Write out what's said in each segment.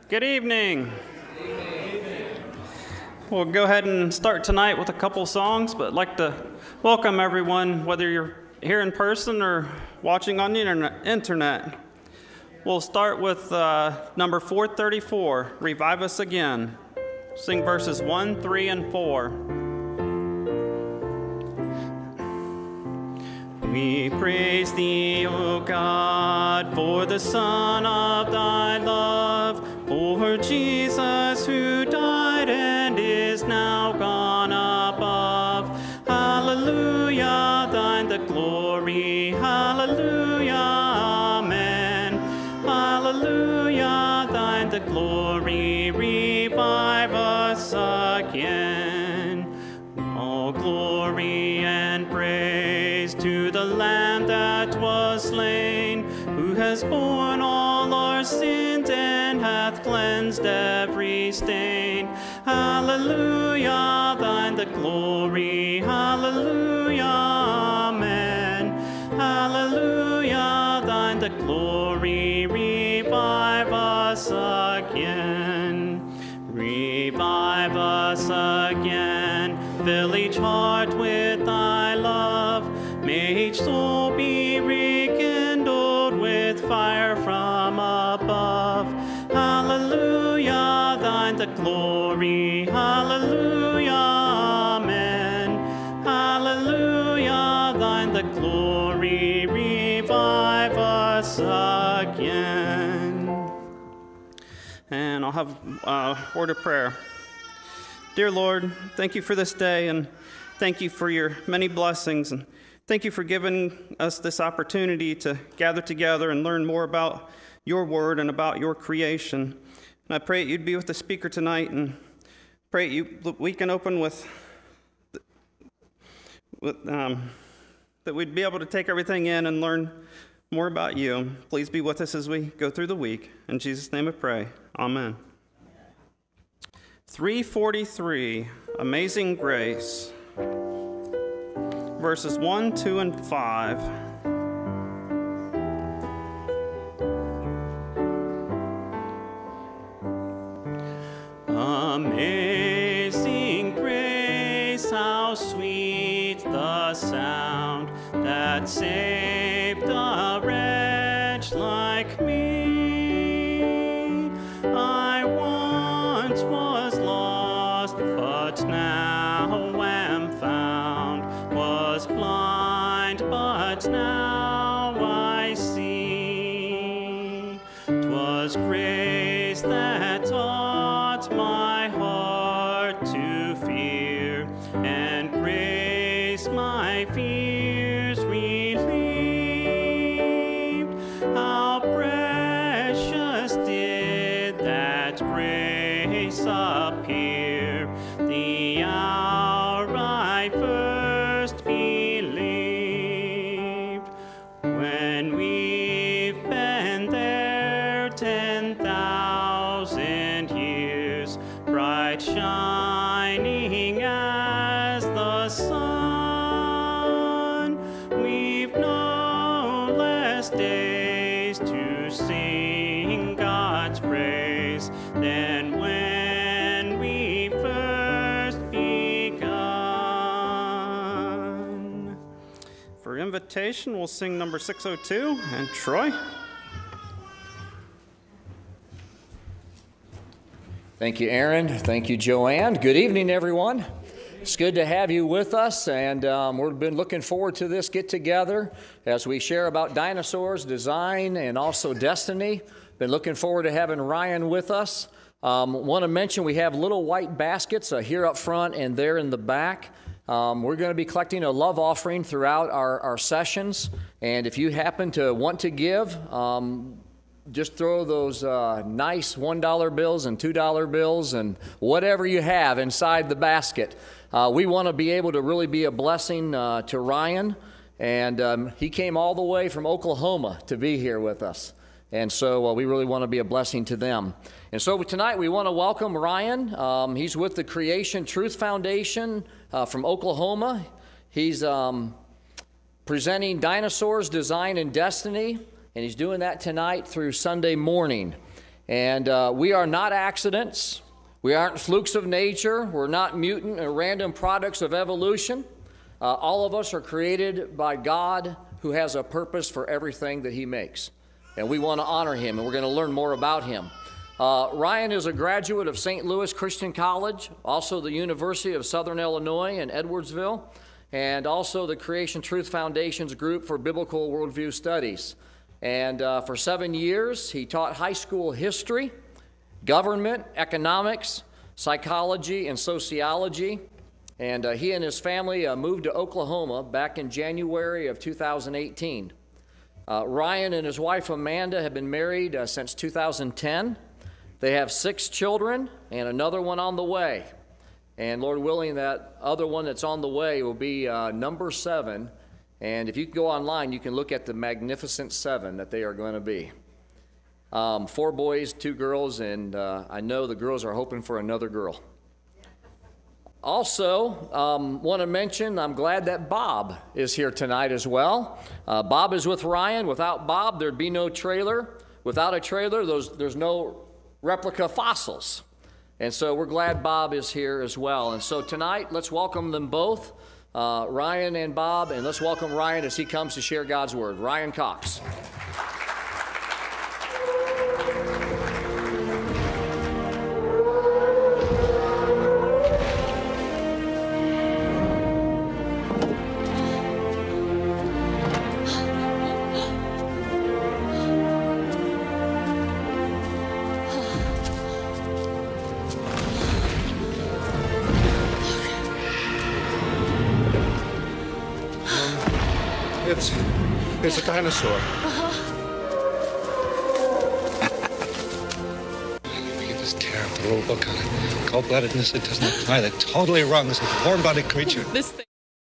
Good evening. We'll go ahead and start tonight with a couple songs, but I'd like to welcome everyone, whether you're here in person or watching on the internet. We'll start with number 434, Revive Us Again. Sing verses 1, 3, and 4. We praise thee, O God, for the Son of thy love, for Jesus who died and is now gone above. Hallelujah, thine the glory, hallelujah, amen. Hallelujah, thine the glory, revive us again. All glory and praise to the Lamb that was slain, who has borne all our sins and hath cleansed every stain. Hallelujah, thine the glory, hallelujah, amen. Hallelujah, thine the glory, revive us again. Revive us again, fill each heart with thy love. May each soul be rekindled with fire from above. Hallelujah, thine the glory, hallelujah, amen. Hallelujah, thine the glory, revive us again. And I'll have a word of prayer. Dear Lord, thank you for this day, and thank you for your many blessings, and thank you for giving us this opportunity to gather together and learn more about your word and about your creation. And I pray that you'd be with the speaker tonight, and pray that we can open that we'd be able to take everything in and learn more about you. Please be with us as we go through the week. In Jesus' name I pray. Amen. 343, Amazing Grace. Verses 1, 2, and 5. Amazing grace, how sweet the sound that saved a wretch like me. I once was lost, but now am found. Was blind, but now I see. 'Twas grace that taught my heart to fear, and grace my fears relieved. How precious did that grace appear, the hour I first believed. When we've been there 10,000 years, bright shining as the sun, we've no less days to sing God's praise than when we first begun. For invitation, we'll sing number 602, and Troy. Thank you, Aaron. Thank you, Joanne. Good evening, everyone. It's good to have you with us, and we've been looking forward to this get-together as we share about dinosaurs, design, and also destiny. Been looking forward to having Ryan with us. Want to mention we have little white baskets here up front and there in the back. We're going to be collecting a love offering throughout our sessions, and if you happen to want to give, just throw those nice $1 bills and $2 bills and whatever you have inside the basket. We want to be able to really be a blessing to Ryan, and he came all the way from Oklahoma to be here with us. And so we really want to be a blessing to them. And so tonight we want to welcome Ryan. He's with the Creation Truth Foundation from Oklahoma. He's presenting Dinosaurs, Design, and Destiny, and he's doing that tonight through Sunday morning. And we are not accidents. We aren't flukes of nature. We're not mutant or random products of evolution. All of us are created by God, who has a purpose for everything that he makes. And we want to honor him, and we're going to learn more about him. Ryan is a graduate of St. Louis Christian College, also the University of Southern Illinois in Edwardsville, and also the Creation Truth Foundation's group for Biblical Worldview Studies. And for 7 years, he taught high school history, government, economics, psychology, and sociology. And he and his family moved to Oklahoma back in January of 2018. Ryan and his wife Amanda have been married since 2010. They have 6 children and another one on the way. And Lord willing, that other one that's on the way will be number 7. And if you go online, you can look at the magnificent 7 that they are going to be. 4 boys, 2 girls, and I know the girls are hoping for another girl. Also, want to mention, I'm glad that Bob is here tonight as well. Bob is with Ryan. Without Bob, there'd be no trailer. Without a trailer, there's no replica fossils. And so we're glad Bob is here as well. And so tonight, let's welcome them both, Ryan and Bob, and let's welcome Ryan as he comes to share God's Word. Ryan Cox. It's a dinosaur. Look at this tear up the little book on it. Cold-bloodedness, it does not apply. They're totally wrong. This is a warm-bodied creature. This thing.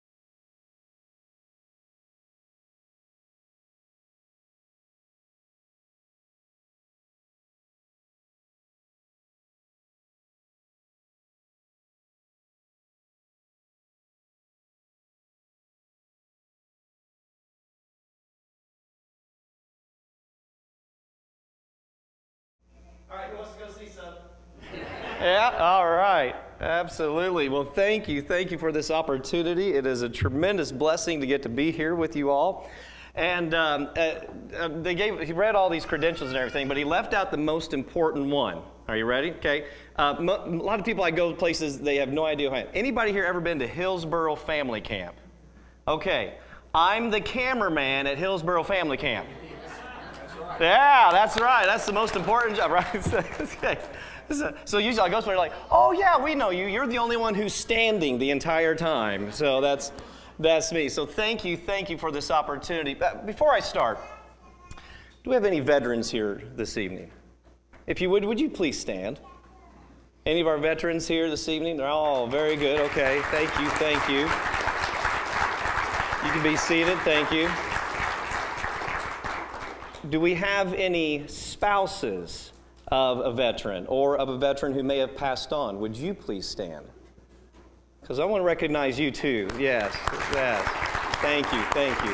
All right, who wants to go see some? Yeah, all right. Absolutely. Well, thank you. Thank you for this opportunity. It is a tremendous blessing to get to be here with you all. And he read all these credentials and everything, but he left out the most important one. Are you ready? Okay. A lot of people, I go places, they have no idea who I am. Anybody here ever been to Hillsborough Family Camp? Okay. I'm the cameraman at Hillsborough Family Camp. Yeah, that's right. That's the most important job, right? Okay. So usually I go somewhere like, oh yeah, we know you. You're the only one who's standing the entire time. So that's me. So thank you for this opportunity. Before I start, do we have any veterans here this evening? If you would you please stand? Any of our veterans here this evening? They're all very good. Okay, thank you. You can be seated. Thank you. Do we have any spouses of a veteran or of a veteran who may have passed on? Would you please stand? Because I want to recognize you too. Yes. Thank you.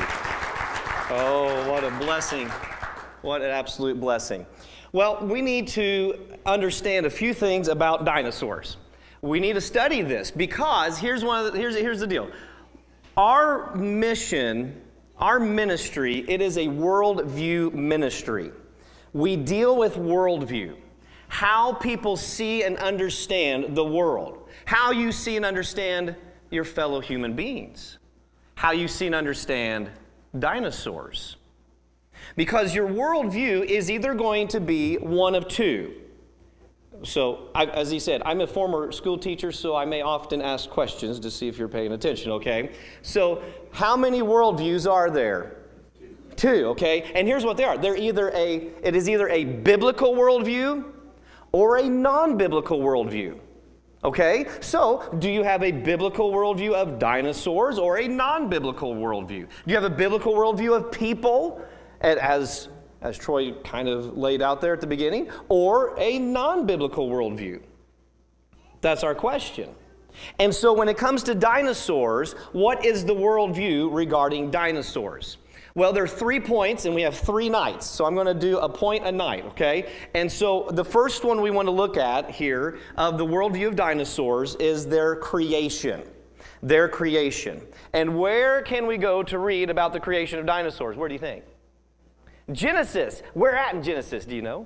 Oh, what a blessing. What an absolute blessing. Well, we need to understand a few things about dinosaurs. We need to study this because here's the deal. Our mission, our ministry, it is a worldview ministry. We deal with worldview, how people see and understand the world, how you see and understand your fellow human beings, how you see and understand dinosaurs. Because your worldview is either going to be one of two. So, as he said, I'm a former school teacher, so I may often ask questions to see if you're paying attention, okay? So, how many worldviews are there? Two, okay? And here's what they are. It is either a biblical worldview or a non-biblical worldview. Okay? So, do you have a biblical worldview of dinosaurs or a non-biblical worldview? Do you have a biblical worldview of people, as Troy kind of laid out there at the beginning, or a non-biblical worldview? That's our question. And so when it comes to dinosaurs, what is the worldview regarding dinosaurs? Well, there are 3 points, and we have 3 nights. So I'm going to do a point a night, okay? And so the first one we want to look at here of the worldview of dinosaurs is their creation. Their creation. And where can we go to read about the creation of dinosaurs? Where do you think? Genesis. Where at in Genesis, do you know?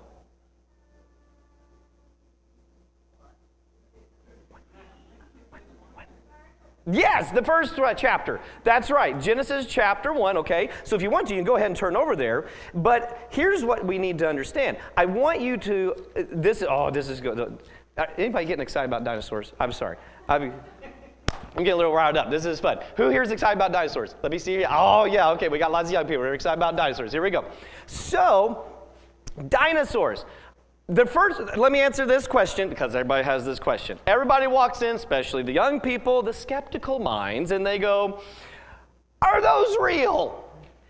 Yes, the first chapter. That's right. Genesis chapter 1, okay? So if you want to, you can go ahead and turn over there. But here's what we need to understand. I want you to, this is good. Anybody getting excited about dinosaurs? I'm sorry. I'm getting a little riled up. This is fun. Who here is excited about dinosaurs? Let me see you. Oh, yeah, okay. We got lots of young people who are excited about dinosaurs. Here we go. So, dinosaurs. Let me answer this question because everybody has this question. Everybody walks in, especially the young people, the skeptical minds, and they go, are those real?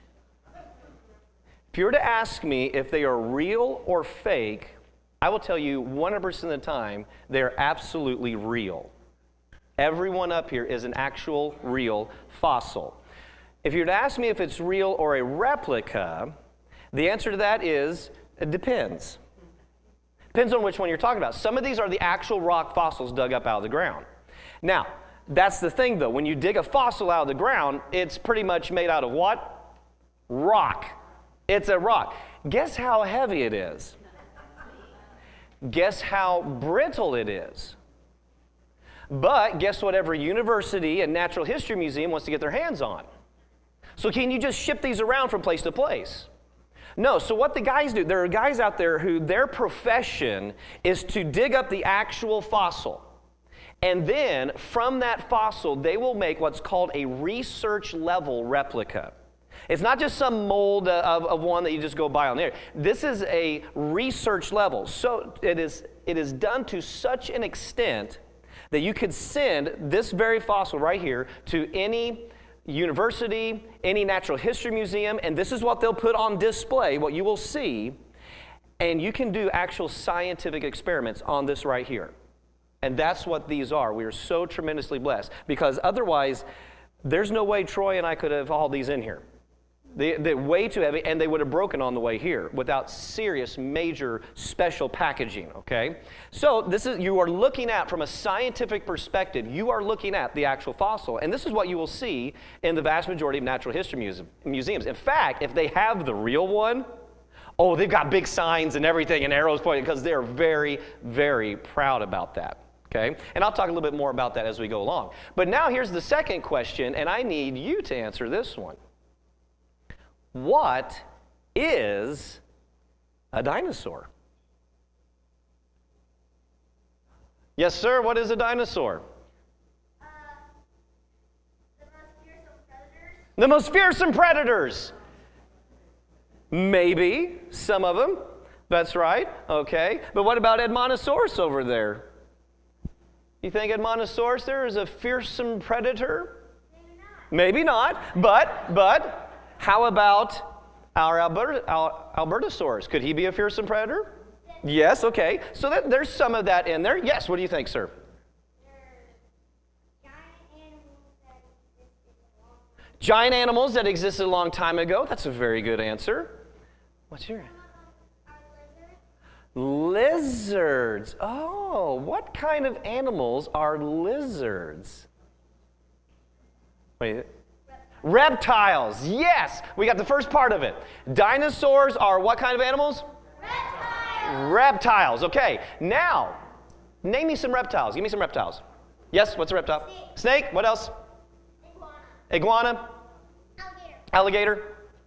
If you were to ask me if they are real or fake, I will tell you 100% of the time they're absolutely real. Everyone up here is an actual real fossil. If you were to ask me if it's real or a replica, the answer to that is it depends. Depends on which one you're talking about. Some of these are the actual rock fossils dug up out of the ground. Now, that's the thing though. When you dig a fossil out of the ground, it's pretty much made out of what? Rock. It's a rock. Guess how heavy it is? Guess how brittle it is? But guess what every university and natural history museum wants to get their hands on? So can you just ship these around from place to place? No, so what the guys do, there are guys out there who their profession is to dig up the actual fossil. And then from that fossil, they will make what's called a research level replica. It's not just some mold of one that you just go buy on there. This is a research level. So it is done to such an extent that you could send this very fossil right here to any university, any natural history museum, and this is what they'll put on display, what you will see, and you can do actual scientific experiments on this right here. And that's what these are. We are so tremendously blessed because otherwise, there's no way Troy and I could have hauled these in here. They're way too heavy, and they would have broken on the way here without serious, major, special packaging, okay? So you are looking at, from a scientific perspective, you are looking at the actual fossil, and this is what you will see in the vast majority of natural history museums. In fact, if they have the real one, oh, they've got big signs and everything and arrows pointing because they're very, very proud about that, okay? And I'll talk a little bit more about that as we go along. But now here's the second question, and I need you to answer this one. What is a dinosaur? Yes, sir. What is a dinosaur? The most fearsome predators. The most fearsome predators. Maybe some of them. That's right. Okay. But what about Edmontosaurus over there? You think Edmontosaurus there is a fearsome predator? Maybe not. Maybe not. But how about our Albertosaurus? Could he be a fearsome predator? Yes, okay. So there's some of that in there. Yes, what do you think, sir? Giant animals that existed a long time ago. That's a very good answer. What's your? Lizards. Oh, what kind of animals are lizards? Wait. Reptiles, yes. We got the first part of it. Dinosaurs are what kind of animals? Reptiles. Reptiles, okay. Now, name me some reptiles. Give me some reptiles. Yes, what's a reptile? Snake, what else? Iguana. Alligator.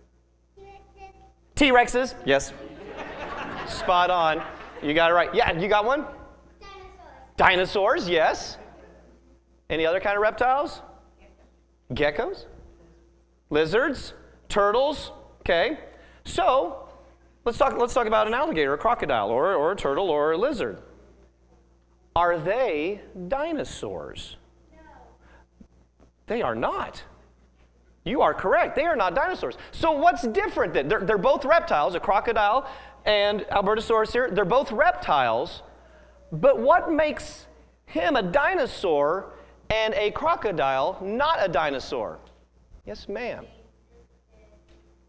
T-Rexes, yes. Spot on. You got it right. Yeah, you got one? Dinosaurs, yes. Any other kind of reptiles? Geckos? Lizards, turtles, okay. So let's talk about an alligator, a crocodile, or a turtle, or a lizard. Are they dinosaurs? No. They are not. You are correct. They are not dinosaurs. So what's different then? They're both reptiles, a crocodile and Albertosaurus here. They're both reptiles, but what makes him a dinosaur and a crocodile not a dinosaur? Yes, ma'am.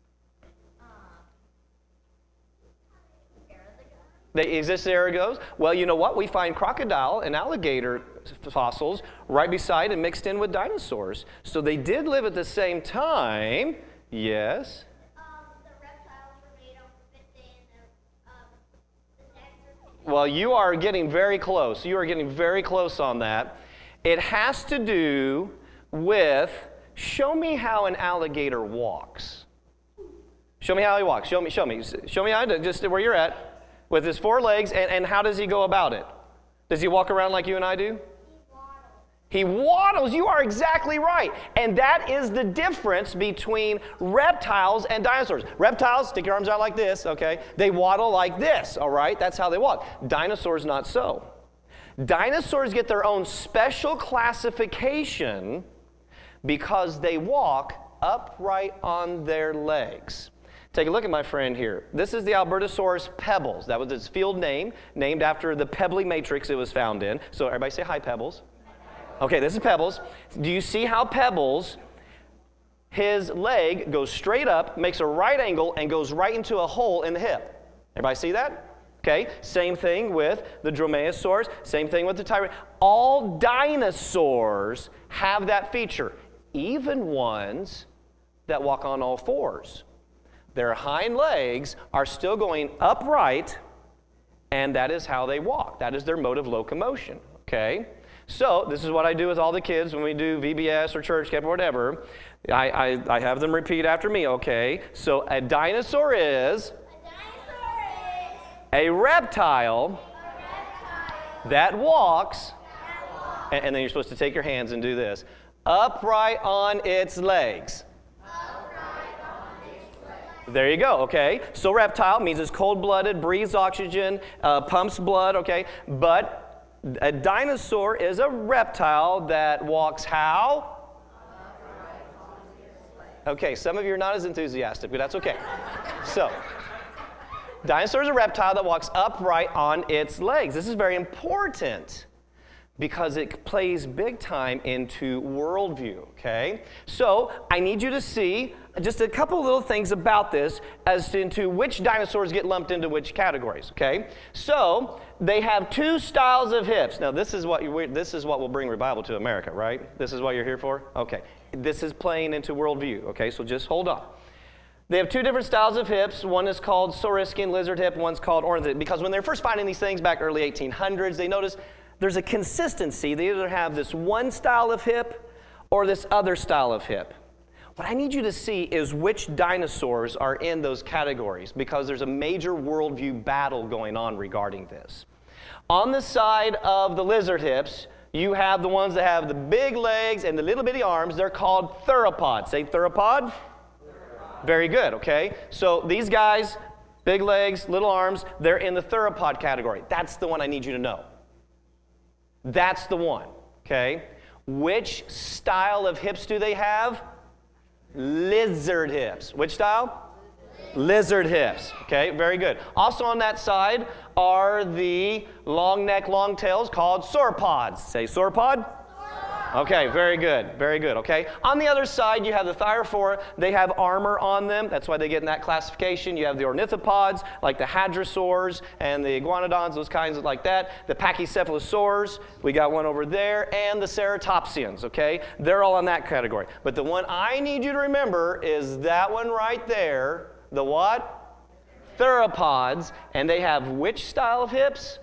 They existed era ago. Well, you know what? We find crocodile and alligator fossils right beside and mixed in with dinosaurs. So they did live at the same time. Yes? The reptiles were made of the necks. Well, you are getting very close. You are getting very close on that. It has to do with, show me how an alligator walks. Show me how he walks. Show me how, just where you're at. With his 4 legs, and how does he go about it? Does he walk around like you and I do? He waddles. You are exactly right. And that is the difference between reptiles and dinosaurs. Reptiles, stick your arms out like this, okay? They waddle like this, all right? That's how they walk. Dinosaurs, not so. Dinosaurs get their own special classification because they walk upright on their legs. Take a look at my friend here. This is the Albertosaurus pebbles. That was its field name, named after the pebbly matrix it was found in. So everybody say hi, Pebbles. Okay, this is Pebbles. Do you see how Pebbles, his leg goes straight up, makes a right angle, and goes right into a hole in the hip? Everybody see that? Okay, same thing with the Dromaeosaurus, same thing with the Tyrannosaurus. All dinosaurs have that feature, even ones that walk on all 4s. Their hind legs are still going upright, and that is how they walk. That is their mode of locomotion, okay? So this is what I do with all the kids when we do VBS or church camp or whatever. I have them repeat after me, okay? So a dinosaur is a reptile that walks, and then you're supposed to take your hands and do this, upright on its legs. There you go, okay? So reptile means it's cold-blooded, breathes oxygen, pumps blood, okay? But a dinosaur is a reptile that walks how? Okay, some of you are not as enthusiastic, but that's okay. So, dinosaur is a reptile that walks upright on its legs. This is very important because it plays big time into worldview, okay? So I need you to see just a couple little things about this as into which dinosaurs get lumped into which categories, okay? So they have 2 styles of hips. Now this is what will bring revival to America, right? This is what you're here for? Okay. This is playing into worldview, okay? So just hold on. They have 2 different styles of hips. One is called saurischian lizard hip, one's called ornithid. Because when they're first finding these things back early 1800s, they noticed there's a consistency. They either have this one style of hip or this other style of hip. What I need you to see is which dinosaurs are in those categories because there's a major worldview battle going on regarding this. On the side of the lizard hips, you have the ones that have the big legs and the little bitty arms. They're called theropods. Say theropod. Very good, okay? So these guys, big legs, little arms, they're in the theropod category. That's the one I need you to know. That's the one, okay? Which style of hips do they have? Lizard hips. Which style? Lizard hips. Okay, very good. Also on that side are the long neck, long tails called sauropods. Say sauropod. Okay, very good, okay. On the other side, you have the thyrophora. They have armor on them. That's why they get in that classification. You have the ornithopods, like the hadrosaurs and the iguanodons, those kinds of like that. The pachycephalosaurs, we got one over there, and the ceratopsians, okay? They're all in that category. But the one I need you to remember is that one right there, the what? Theropods, and they have which style of hips?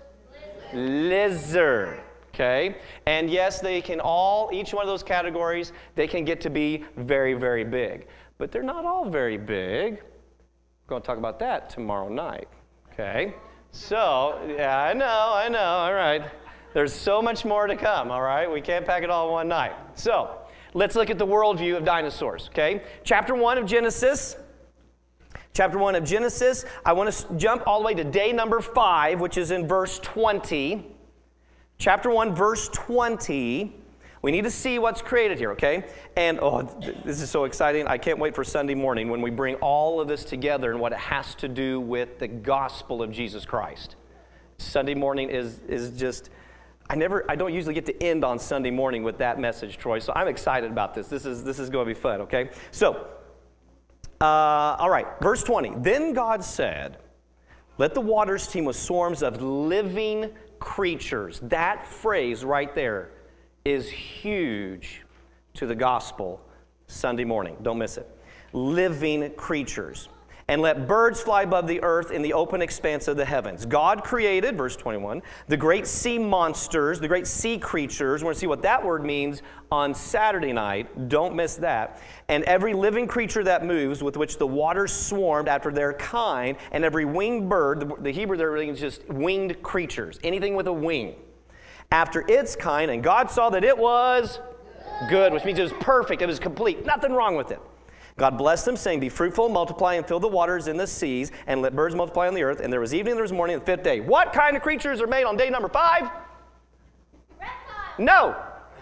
Lizard. Okay, and yes, they can each one of those categories, they can get to be very, very big. But they're not all very big. We're going to talk about that tomorrow night. Okay, so, yeah, I know, all right. There's so much more to come, all right? We can't pack it all in one night. So, let's look at the worldview of dinosaurs, okay? Chapter 1 of Genesis. Chapter 1 of Genesis, I want to jump all the way to day number 5, which is in verse 20. Chapter 1, verse 20, we need to see what's created here, okay? And, oh, this is so exciting. I can't wait for Sunday morning when we bring all of this together and what it has to do with the gospel of Jesus Christ. Sunday morning is just, I don't usually get to end on Sunday morning with that message, Troy, so I'm excited about this. This is going to be fun, okay? So, all right, verse 20. Then God said, Let the waters teem with swarms of living creatures. That phrase right there is huge to the gospel Sunday morning. Don't miss it. Living creatures. And let birds fly above the earth in the open expanse of the heavens. God created, verse 21, the great sea monsters, the great sea creatures. We're going to see what that word means on Saturday night. Don't miss that. And every living creature that moves, with which the waters swarmed after their kind, and every winged bird, the Hebrew there really is just winged creatures, anything with a wing, after its kind. And God saw that it was good, which means it was perfect, it was complete, nothing wrong with it. God blessed them, saying, be fruitful, multiply, and fill the waters in the seas, and let birds multiply on the earth. And there was evening, and there was morning, the fifth day. What kind of creatures are made on day number 5? Reptiles. No.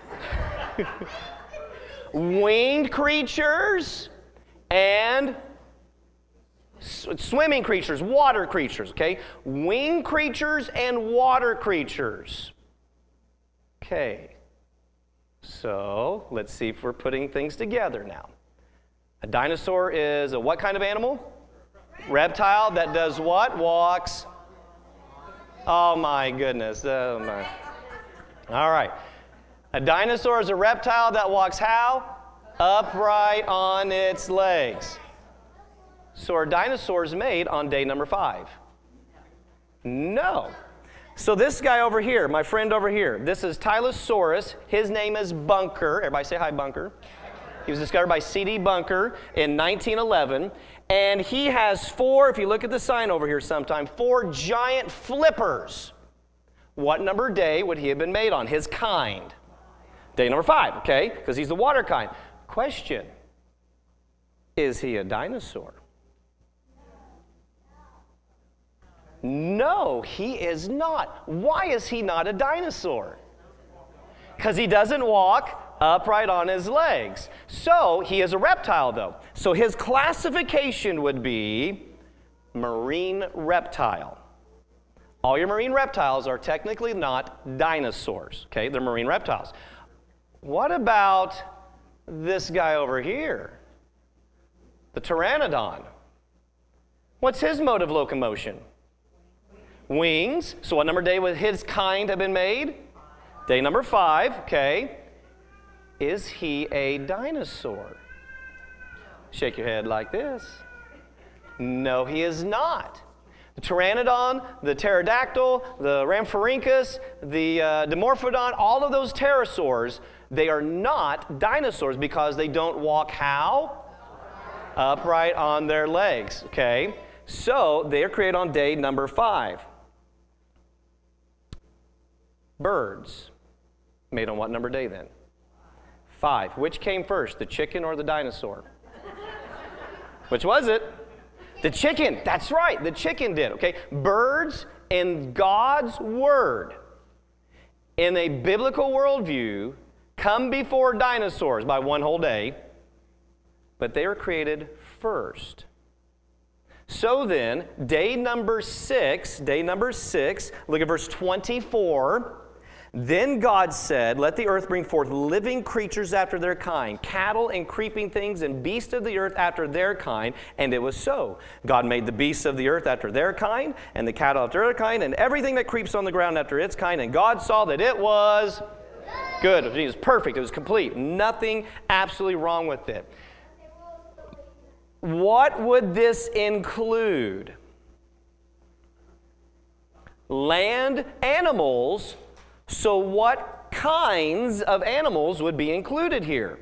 Winged creatures and swimming creatures, water creatures, okay? Winged creatures and water creatures. Okay. So, let's see if we're putting things together now. A dinosaur is a what kind of animal? Reptile that does what? Walks. Oh my goodness. Oh my. All right. A dinosaur is a reptile that walks how? Upright on its legs. So are dinosaurs made on day number 5? No. So this guy over here, my friend over here, this is Tylosaurus. His name is Bunker. Everybody say hi, Bunker. He was discovered by C.D. Bunker in 1911, and he has 4, if you look at the sign over here sometime, 4 giant flippers. What number day would he have been made on? His kind. Day number 5, okay? Because he's the water kind. Question, is he a dinosaur? No, he is not. Why is he not a dinosaur? Because he doesn't walk upright on his legs. So he is a reptile, though. So his classification would be marine reptile. All your marine reptiles are technically not dinosaurs, okay? They're marine reptiles. What about this guy over here? The pteranodon. What's his mode of locomotion? Wings. So what number day would his kind have been made? Day number 5, okay. Is he a dinosaur? Shake your head like this. No, he is not. The pteranodon, the pterodactyl, the rhamphorhynchus, the dimorphodon, all of those pterosaurs, they are not dinosaurs because they don't walk how? Upright on their legs, okay? So they are created on day number 5. Birds, made on what number day then? 5. Which came first, the chicken or the dinosaur? Which was it? The chicken. That's right, the chicken did, okay? Birds in God's Word, in a biblical worldview, come before dinosaurs by 1 whole day, but they were created first. So then, day number 6, look at verse 24. Then God said, let the earth bring forth living creatures after their kind, cattle and creeping things and beasts of the earth after their kind. And it was so. God made the beasts of the earth after their kind, and the cattle after their kind, and everything that creeps on the ground after its kind. And God saw that it was good. It was perfect. It was complete. Nothing absolutely wrong with it. What would this include? Land animals. So what kinds of animals would be included here?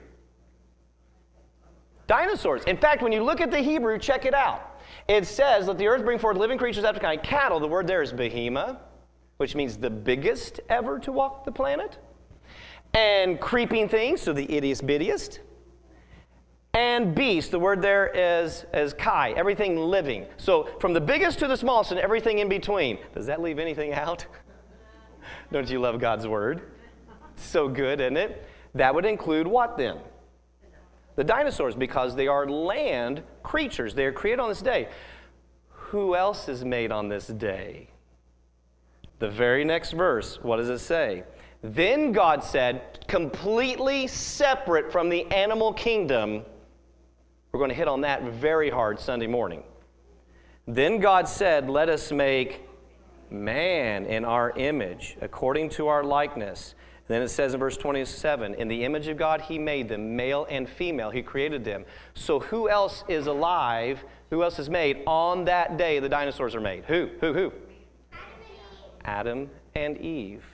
Dinosaurs. In fact, when you look at the Hebrew, check it out. It says, let the earth bring forth living creatures after kind. Cattle, the word there is behemoth, which means the biggest ever to walk the planet. And creeping things, so the ittiest bittiest. And beast, the word there is kai, everything living. So from the biggest to the smallest and everything in between. Does that leave anything out? Don't you love God's Word? So good, isn't it? That would include what then? The dinosaurs, because they are land creatures. They are created on this day. Who else is made on this day? The very next verse, what does it say? Then God said, completely separate from the animal kingdom, we're going to hit on that very hard Sunday morning. Then God said, let us make man in our image, according to our likeness. And then it says in verse 27, in the image of God he made them, male and female, he created them. So who else is alive, who else is made on that day the dinosaurs are made? Who? Adam and Eve.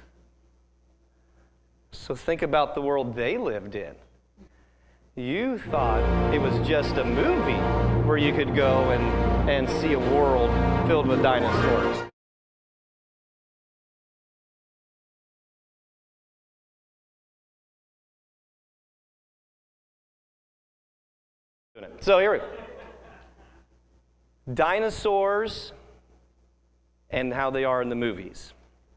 So think about the world they lived in. You thought it was just a movie where you could go and see a world filled with dinosaurs. So here we go. Dinosaurs and how they are in the movies.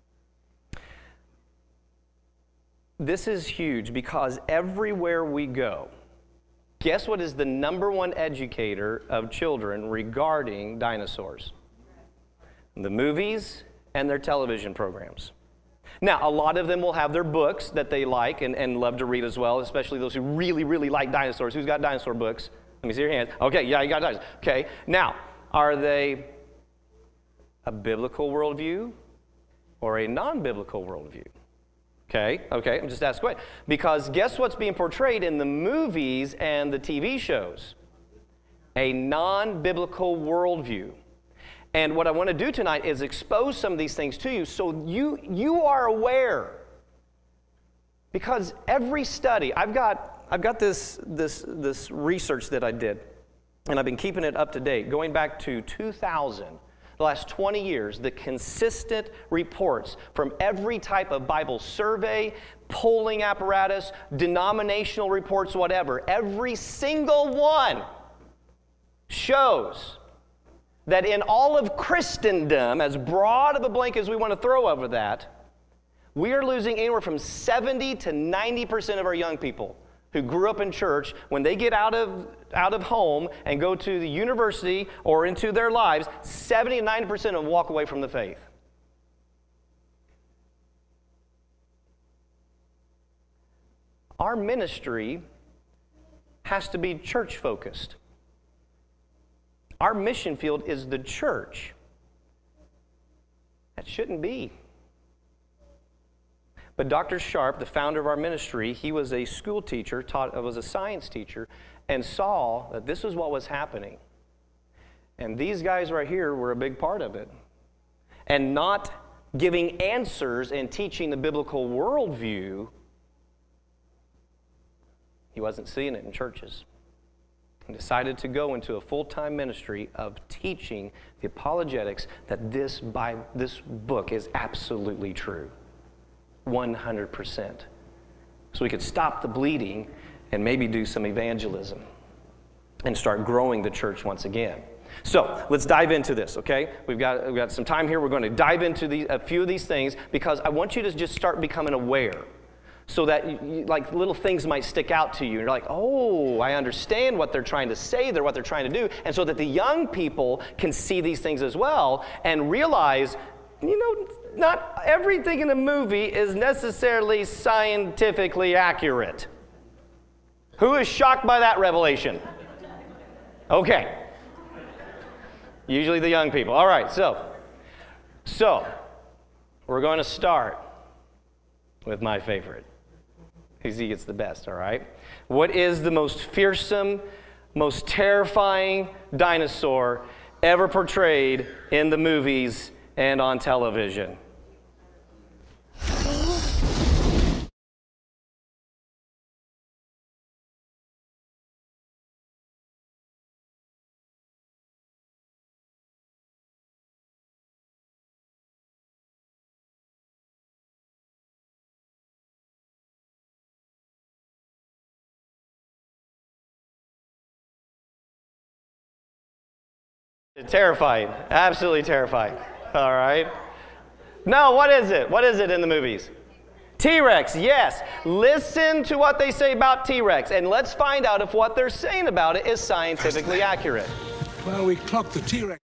This is huge because everywhere we go, guess what is the #1 educator of children regarding dinosaurs? The movies and their television programs. Now, a lot of them will have their books that they like and love to read as well, especially those who really, really like dinosaurs. Who's got dinosaur books? Let me see your hands. Okay, yeah, you got dinosaurs. Okay, now, are they a biblical worldview or a non-biblical worldview? Okay, I'm just asking a question. Because guess what's being portrayed in the movies and the TV shows? A non-biblical worldview. And what I want to do tonight is expose some of these things to you so you are aware. Because every study, I've got this research that I did, and I've been keeping it up to date, going back to 2000. The last 20 years, the consistent reports from every type of Bible survey, polling apparatus, denominational reports, whatever, every single one shows that in all of Christendom, as broad of a blanket as we want to throw over that, we are losing anywhere from 70 to 90% of our young people who grew up in church. When they get out of home and go to the university or into their lives, 70 to 90% of them walk away from the faith. Our ministry has to be church-focused. Our mission field is the church. That shouldn't be. But Dr. Sharp, the founder of our ministry, he was a school teacher, was a science teacher, and saw that this was what was happening. And these guys right here were a big part of it. And not giving answers and teaching the biblical worldview, he wasn't seeing it in churches. He decided to go into a full-time ministry of teaching the apologetics that this book is absolutely true. 100%. So we could stop the bleeding and maybe do some evangelism and start growing the church once again. So let's dive into this, okay? We've got some time here. We're going to dive into a few of these things because I want you to just start becoming aware so that like little things might stick out to you. You're like, oh, I understand what they're trying to say, what they're trying to do, and so that the young people can see these things as well and realize, not everything in a movie is necessarily scientifically accurate. Who is shocked by that revelation? Okay. Usually the young people. All right, so we're going to start with my favorite. He gets the best, all right? What is the most fearsome, most terrifying dinosaur ever portrayed in the movies and on television? Terrifying, absolutely terrifying. All right. No, what is it? What is it in the movies? T-Rex, yes. Listen to what they say about T-Rex, and let's find out if what they're saying about it is scientifically accurate. Well, we clocked the T-Rex.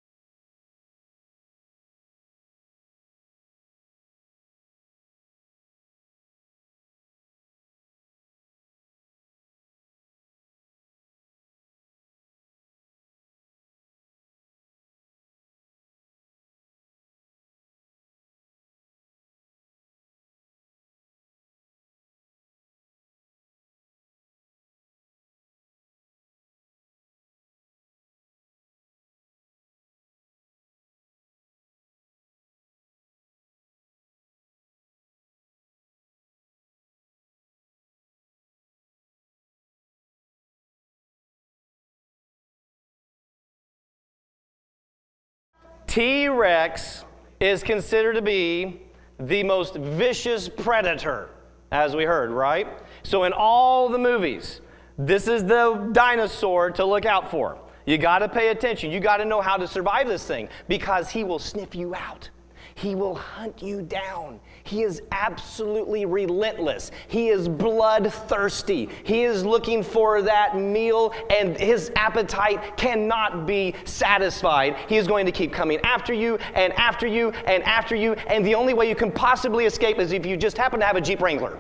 T-Rex is considered to be the most vicious predator, as we heard, right? So in all the movies, this is the dinosaur to look out for. You got to pay attention. You got to know how to survive this thing because he will sniff you out. He will hunt you down. He is absolutely relentless. He is bloodthirsty. He is looking for that meal, and his appetite cannot be satisfied. He is going to keep coming after you and after you and after you, and the only way you can possibly escape is if you just happen to have a Jeep Wrangler.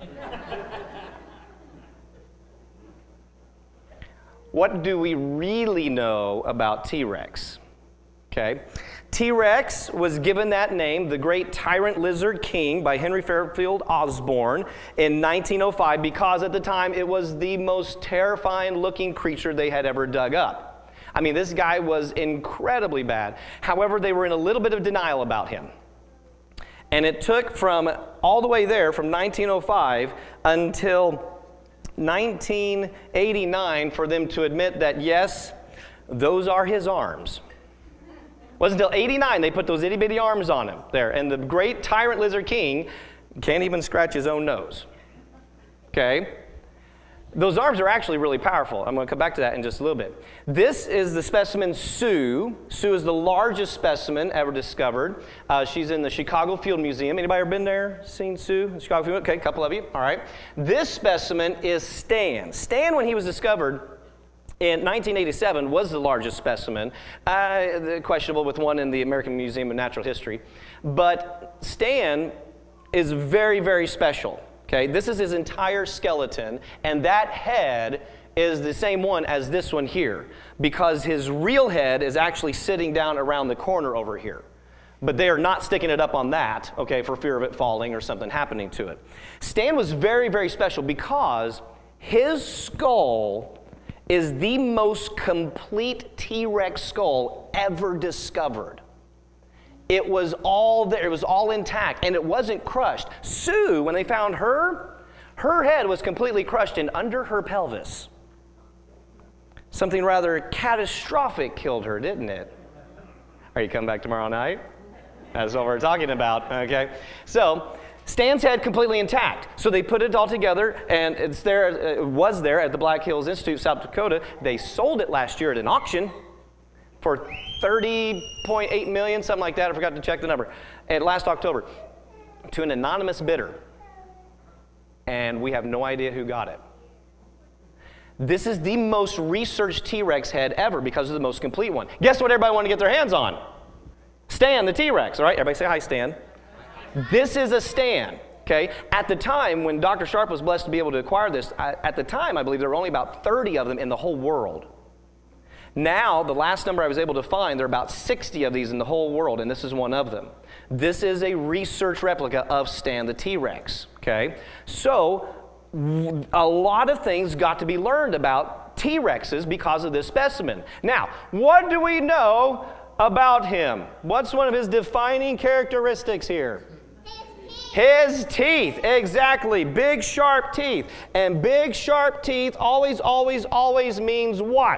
What do we really know about T-Rex? Okay. T-Rex was given that name, the Great Tyrant Lizard King, by Henry Fairfield Osborn in 1905 because at the time it was the most terrifying looking creature they had ever dug up. I mean, this guy was incredibly bad. However, they were in a little bit of denial about him. And it took from all the way there, from 1905 until 1989 for them to admit that, yes, those are his arms. It wasn't until 89 they put those itty-bitty arms on him there. And the Great Tyrant Lizard King can't even scratch his own nose. Okay? Those arms are actually really powerful. I'm going to come back to that in just a little bit. This is the specimen Sue. Sue is the largest specimen ever discovered. She's in the Chicago Field Museum. Anybody ever been there, seen Sue? Chicago Field? Okay, a couple of you. All right. This specimen is Stan. Stan, when he was discovered in 1987, was the largest specimen, questionable with one in the American Museum of Natural History. But Stan is very, very special. Okay, this is his entire skeleton, and that head is the same one as this one here, because his real head is actually sitting down around the corner over here. But they are not sticking it up on that, okay, for fear of it falling or something happening to it. Stan was very, very special because his skull is the most complete T-Rex skull ever discovered. It was all there, it was all intact, and it wasn't crushed. Sue, when they found her, her head was completely crushed in under her pelvis. Something rather catastrophic killed her, didn't it? Are you coming back tomorrow night? That's what we're talking about, okay? So, Stan's head completely intact. So they put it all together, and it's there. It was there at the Black Hills Institute, South Dakota. They sold it last year at an auction for $30.8 million, something like that. I forgot to check the number. And last October, to an anonymous bidder, and we have no idea who got it. This is the most researched T-Rex head ever because it's the most complete one. Guess what everybody wanted to get their hands on? Stan, the T-Rex. All right, everybody say hi, Stan. This is a Stan, okay? At the time, when Dr. Sharp was blessed to be able to acquire this, at the time, I believe there were only about 30 of them in the whole world. Now, the last number I was able to find, there are about 60 of these in the whole world, and this is one of them. This is a research replica of Stan the T-Rex, okay? So, a lot of things got to be learned about T-Rexes because of this specimen. Now, what do we know about him? What's one of his defining characteristics here? His teeth, exactly. Big, sharp teeth. And big, sharp teeth always, always, always means what?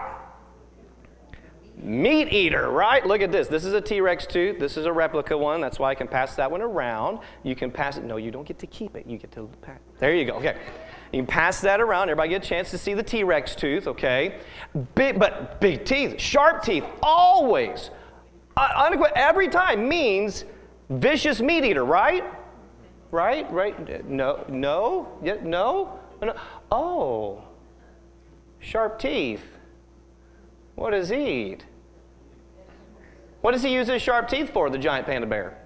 Meat eater, right? Look at this. This is a T-Rex tooth. This is a replica one. That's why I can pass that one around. You can pass it. No, you don't get to keep it. You get to pass. There you go. Okay. You can pass that around. Everybody get a chance to see the T-Rex tooth, okay? But big teeth, sharp teeth, always. Every time means vicious meat eater, right? Right? No? Yeah, no? Oh, sharp teeth. What does he eat? What does he use his sharp teeth for, the giant panda bear?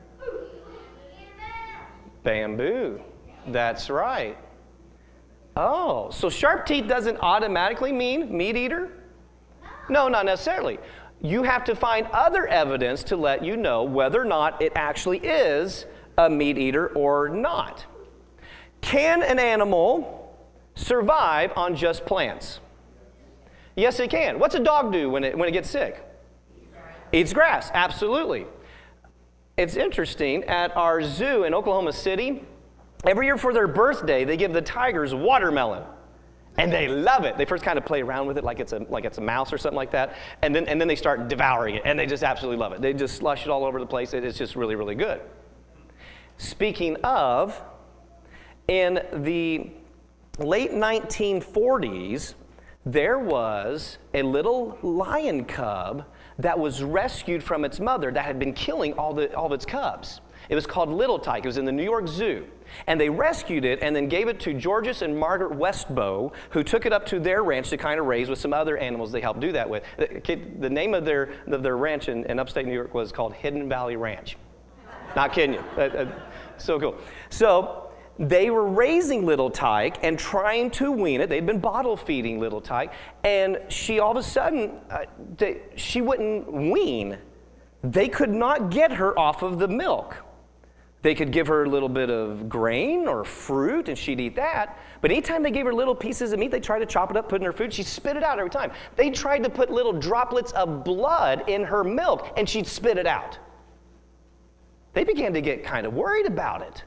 Bamboo. That's right. Oh, so sharp teeth doesn't automatically mean meat eater? No, not necessarily. You have to find other evidence to let you know whether or not it actually is a meat eater or not. Can an animal survive on just plants? Yes, it can. What's a dog do when it gets sick? Eats grass, absolutely. It's interesting, at our zoo in Oklahoma City, every year for their birthday, they give the tigers watermelon. And they love it. They first kind of play around with it like it's a mouse or something like that. And then they start devouring it. And they just absolutely love it. They just slush it all over the place. It's just really, really good. Speaking of, in the late 1940s, there was a little lion cub that was rescued from its mother that had been killing all of its cubs. It was called Little Tyke. It was in the New York Zoo. And they rescued it and then gave it to Georges and Margaret Westbow, who took it up to their ranch to kind of raise with some other animals they helped do that with. The name of their ranch in upstate New York was called Hidden Valley Ranch. Not kidding you. So cool. So they were raising Little Tyke and trying to wean it. They'd been bottle feeding Little Tyke. And she all of a sudden, she wouldn't wean. They could not get her off of the milk. They could give her a little bit of grain or fruit, and she'd eat that. But anytime they gave her little pieces of meat, they tried to chop it up, put it in her food. She'd spit it out every time. They tried to put little droplets of blood in her milk, and she'd spit it out. They began to get kind of worried about it.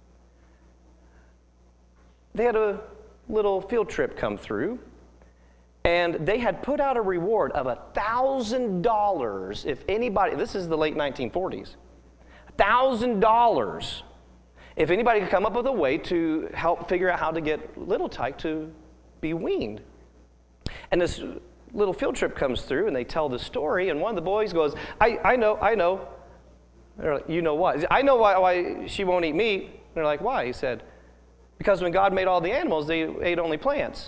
They had a little field trip come through, and they had put out a reward of $1,000 if anybody, this is the late 1940s, $1,000 if anybody could come up with a way to help figure out how to get Little Tyke to be weaned. And this little field trip comes through, and they tell the story, and one of the boys goes, I know. They're like, you know what? I know why she won't eat meat. And they're like, why? He said, because when God made all the animals, they ate only plants.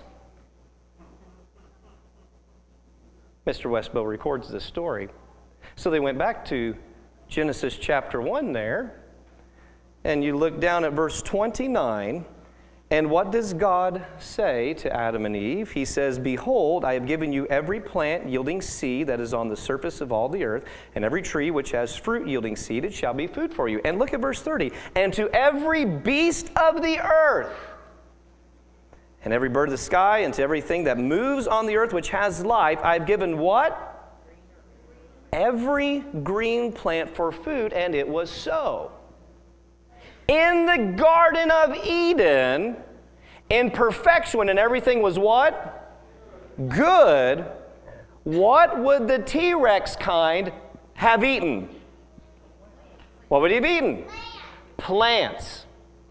Mr. Westbow records this story. So they went back to Genesis chapter 1 there, and you look down at verse 29, and what does God say to Adam and Eve? He says, behold, I have given you every plant yielding seed that is on the surface of all the earth, and every tree which has fruit yielding seed, it shall be food for you. And look at verse 30, and to every beast of the earth, and every bird of the sky, and to everything that moves on the earth which has life, I have given what? Every green plant for food, and it was so. In the Garden of Eden, in perfection, when everything was what? Good. What would the T-Rex kind have eaten? What would he have eaten? Plants.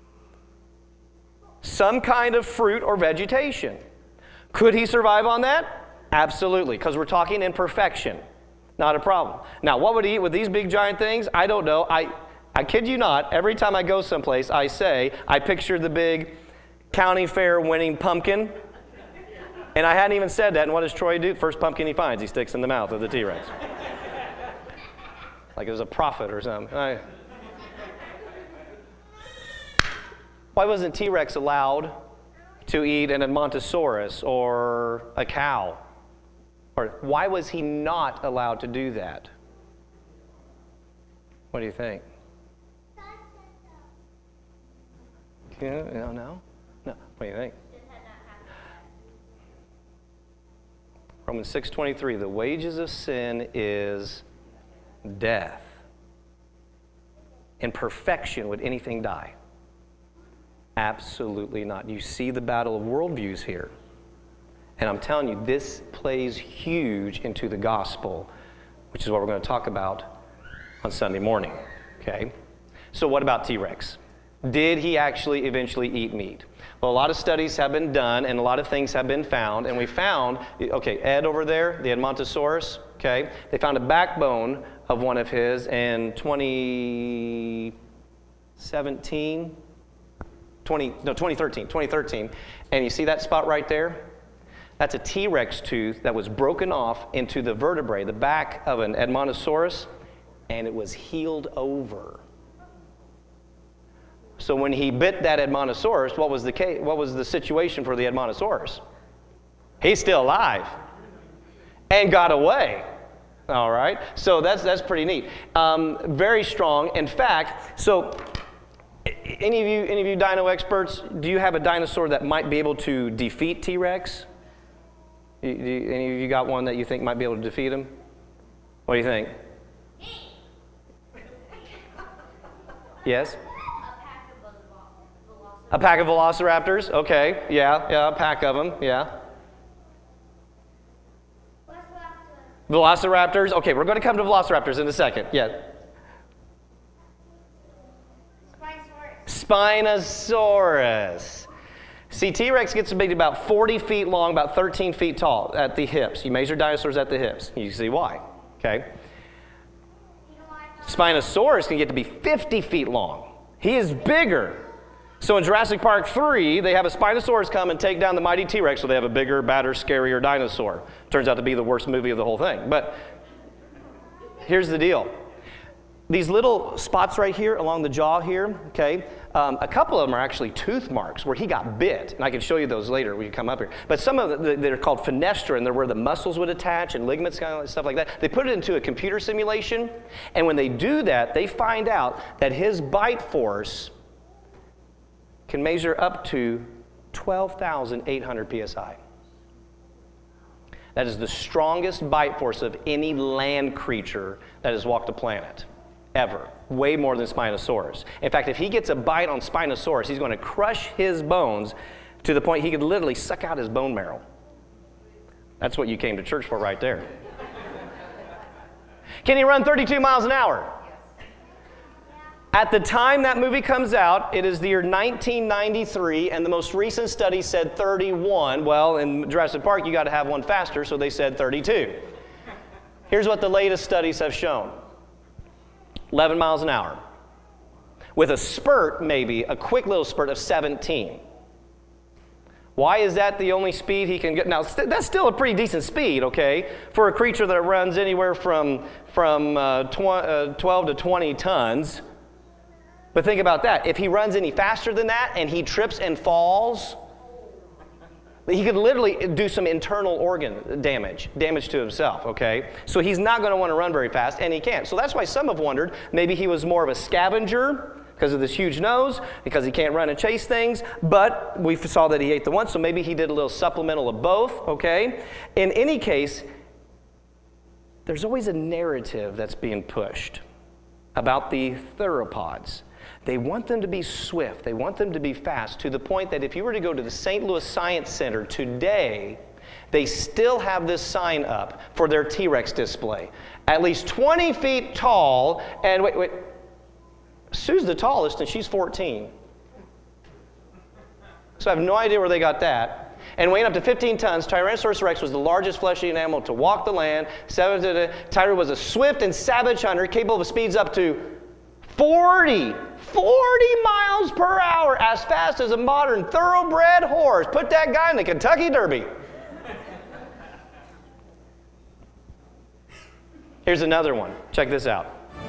Some kind of fruit or vegetation. Could he survive on that? Absolutely, because we're talking in perfection. Not a problem. Now, what would he eat with these big giant things? I don't know. I kid you not, every time I go someplace, I picture the big county fair winning pumpkin. And I hadn't even said that, and what does Troy do? First pumpkin he finds, he sticks in the mouth of the T-Rex. Like it was a prophet or something. Why wasn't T-Rex allowed to eat an Edmontosaurus or a cow? Or why was he not allowed to do that? What do you think? No? No? What do you think? Romans 6:23, the wages of sin is death. In perfection, would anything die? Absolutely not. You see the battle of worldviews here. And I'm telling you, this plays huge into the gospel, which is what we're going to talk about on Sunday morning. Okay? So what about T-Rex? Did he actually eventually eat meat? Well, a lot of studies have been done, and a lot of things have been found. And we found, okay, Ed over there, the Edmontosaurus, okay, they found a backbone of one of his in 2013. And you see that spot right there? That's a T-Rex tooth that was broken off into the vertebrae, the back of an Edmontosaurus, and it was healed over. So when he bit that Edmontosaurus, what was the situation for the Edmontosaurus? He's still alive and got away. All right, so that's pretty neat. Very strong. In fact, so any of you dino experts, do you have a dinosaur that might be able to defeat T-Rex? Any of you got one that you think might be able to defeat him? What do you think? A pack of velociraptors? Okay, yeah, a pack of them, yeah. Velociraptors? Okay, we're going to come to velociraptors in a second. Yeah. Spinosaurus. See, T-Rex gets to be about 40 feet long, about 13 feet tall at the hips. You measure dinosaurs at the hips. You see why, okay? Spinosaurus can get to be 50 feet long. He is bigger. So in Jurassic Park 3, they have a Spinosaurus come and take down the mighty T-Rex, so they have a bigger, badder, scarier dinosaur. Turns out to be the worst movie of the whole thing. But here's the deal. These little spots right here along the jaw here, okay, a couple of them are actually tooth marks where he got bit. And I can show you those later when you come up here. But some of them, they're called fenestra, and they're where the muscles would attach and ligaments, kind of stuff like that. They put it into a computer simulation, and when they do that, they find out that his bite force can measure up to 12,800 psi. That is the strongest bite force of any land creature that has walked the planet, ever. Way more than Spinosaurus. In fact, if he gets a bite on Spinosaurus, he's going to crush his bones to the point he could literally suck out his bone marrow. That's what you came to church for right there. Can he run 32 miles an hour? At the time that movie comes out, it is the year 1993, and the most recent study said 31. Well, in Jurassic Park, you got to have one faster, so they said 32. Here's what the latest studies have shown. 11 miles an hour. With a spurt, maybe, a quick little spurt of 17. Why is that the only speed he can get? Now, that's still a pretty decent speed, okay, for a creature that runs anywhere from 12 to 20 tons. But think about that. If he runs any faster than that and he trips and falls, he could literally do some internal organ damage to himself, okay? So he's not going to want to run very fast, and he can't. So that's why some have wondered maybe he was more of a scavenger because of this huge nose, because he can't run and chase things, but we saw that he ate the one, so maybe he did a little supplemental of both, okay? In any case, there's always a narrative that's being pushed about the theropods. They want them to be swift. They want them to be fast, to the point that if you were to go to the St. Louis Science Center today, they still have this sign up for their T-Rex display. At least 20 feet tall, and wait. Sue's the tallest, and she's 14. So I have no idea where they got that. And weighing up to 15 tons, Tyrannosaurus rex was the largest flesh-eating animal to walk the land. Tyra was a swift and savage hunter, capable of speeds up to 40 miles per hour, as fast as a modern thoroughbred horse. Put that guy in the Kentucky Derby. Here's another one. Check this out.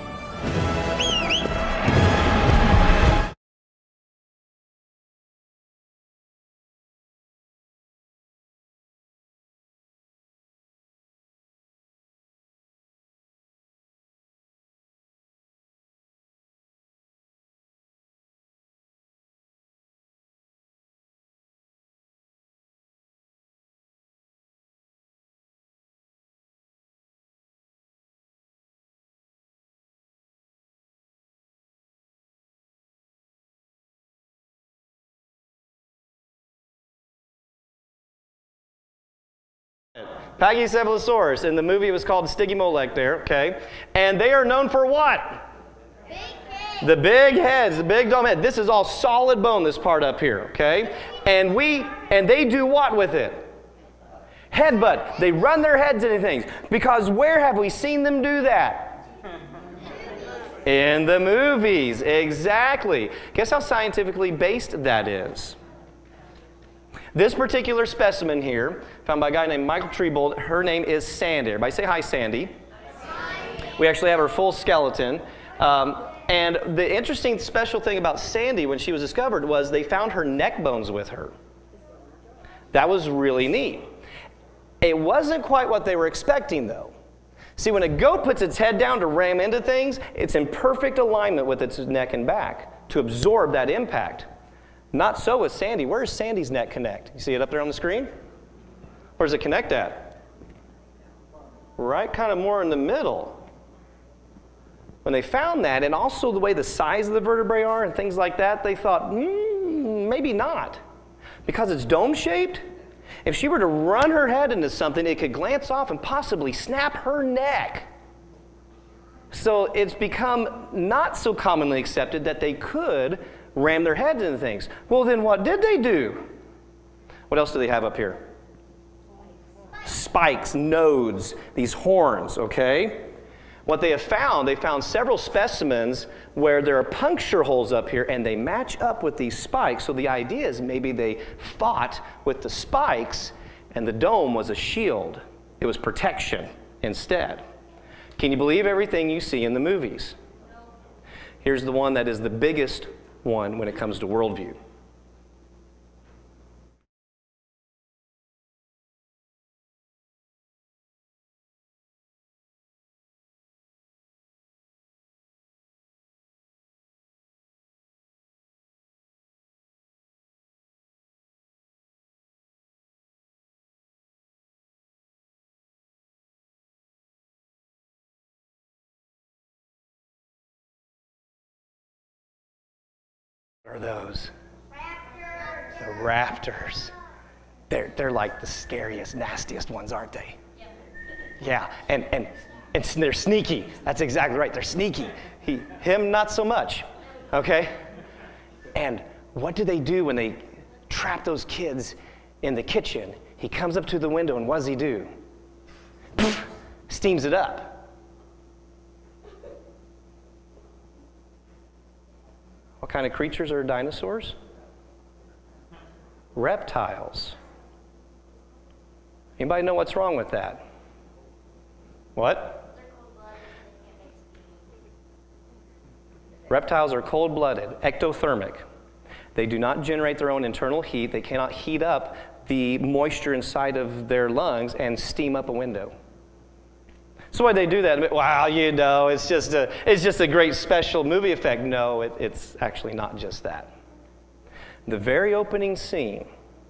Pachycephalosaurus. In the movie, it was called Stygimolech there, okay? And they are known for what? Big head. The big heads, the big dome head. This is all solid bone, this part up here, okay? And they do what with it? Headbutt. They run their heads into things. Because where have we seen them do that? In the movies, exactly. Guess how scientifically based that is? This particular specimen here, found by a guy named Michael Trebold, her name is Sandy. Everybody say hi, Sandy. Hi. We actually have her full skeleton. And the interesting special thing about Sandy when she was discovered was they found her neck bones with her. That was really neat. It wasn't quite what they were expecting, though. See, when a goat puts its head down to ram into things, it's in perfect alignment with its neck and back to absorb that impact. Not so with Sandy. Where does Sandy's neck connect? You see it up there on the screen? Where does it connect at? Right kind of more in the middle. When they found that, and also the way the size of the vertebrae are and things like that, they thought, maybe maybe not. Because it's dome-shaped, if she were to run her head into something, it could glance off and possibly snap her neck. So it's become not so commonly accepted that they could ram their heads into things. Well, then what did they do? What else do they have up here? Spikes, nodes, these horns, okay? What they found several specimens where there are puncture holes up here, and they match up with these spikes. So the idea is maybe they fought with the spikes, and the dome was a shield. It was protection instead. Can you believe everything you see in the movies? Here's the one that is the biggest one when it comes to worldview. What are those? Raptors. The raptors. They're like the scariest, nastiest ones, aren't they? Yeah, and they're sneaky. That's exactly right. They're sneaky. Him, not so much. Okay? And what do they do when they trap those kids in the kitchen? He comes up to the window, and what does he do? Steams it up. What kind of creatures are dinosaurs? Reptiles. Anybody know what's wrong with that? What? Reptiles are cold-blooded, ectothermic. They do not generate their own internal heat. They cannot heat up the moisture inside of their lungs and steam up a window. So why they do that? Wow, you know, it's just a great special movie effect. No, it's actually not just that. The very opening scene,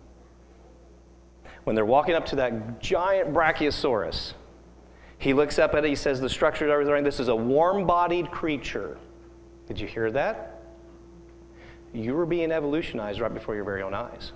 when they're walking up to that giant Brachiosaurus, he looks up at it, he says the structure of everything, this is a warm-bodied creature. Did you hear that? You were being evolutionized right before your very own eyes.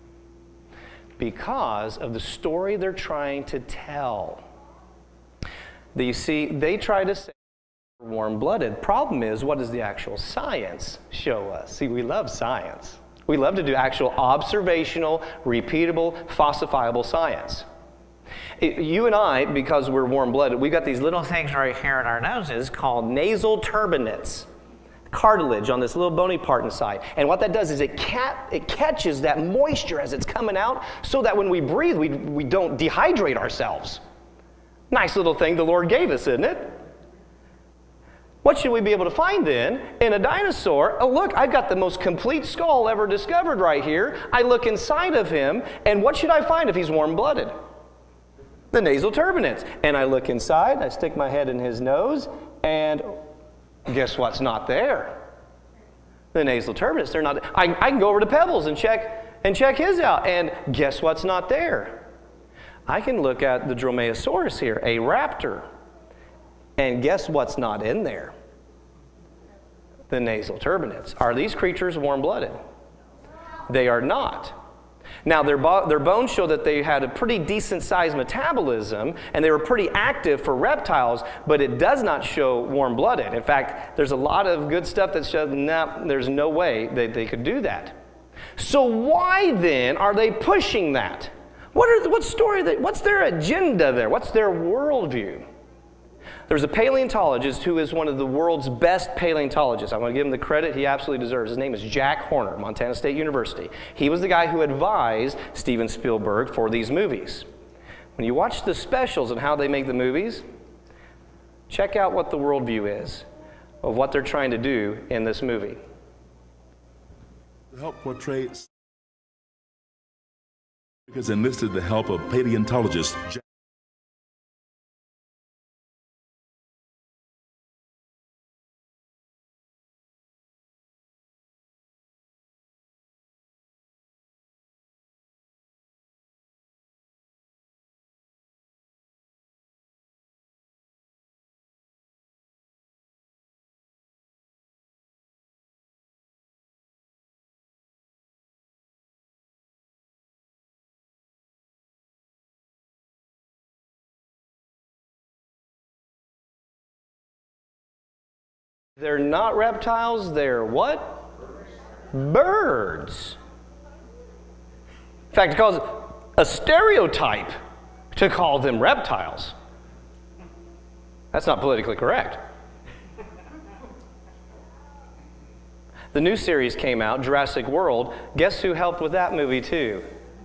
Because of the story they're trying to tell. You see, they try to say warm-blooded. Problem is, what does the actual science show us? See, we love science. We love to do actual observational, repeatable, falsifiable science. You and I, because we're warm-blooded, we've got these little things right here in our noses called nasal turbinates. Cartilage on this little bony part inside. And what that does is it catches that moisture as it's coming out so that when we breathe, we don't dehydrate ourselves. Nice little thing the Lord gave us, isn't it? What should we be able to find then in a dinosaur? Oh, look, I've got the most complete skull ever discovered right here. I look inside of him, and what should I find if he's warm-blooded? The nasal turbinates. And I look inside, I stick my head in his nose, and guess what's not there? The nasal turbinates. They're not. I can go over to Pebbles and check his out, and guess what's not there? I can look at the Dromaeosaurus here, a raptor, and guess what's not in there? The nasal turbinates. Are these creatures warm-blooded? They are not. Now, their bones show that they had a pretty decent-sized metabolism, and they were pretty active for reptiles, but it does not show warm-blooded. In fact, there's a lot of good stuff that shows, no, there's no way they could do that. So why, then, are they pushing that? What's their agenda there? What's their worldview? There's a paleontologist who is one of the world's best paleontologists. I'm going to give him the credit he absolutely deserves. His name is Jack Horner, Montana State University. He was the guy who advised Steven Spielberg for these movies. When you watch the specials and how they make the movies, check out what the worldview is of what they're trying to do in this movie. Help portray, because enlisted the help of paleontologist They're not reptiles, they're what? Birds. In fact, it calls a stereotype to call them reptiles. That's not politically correct. The new series came out, Jurassic World. Guess who helped with that movie too?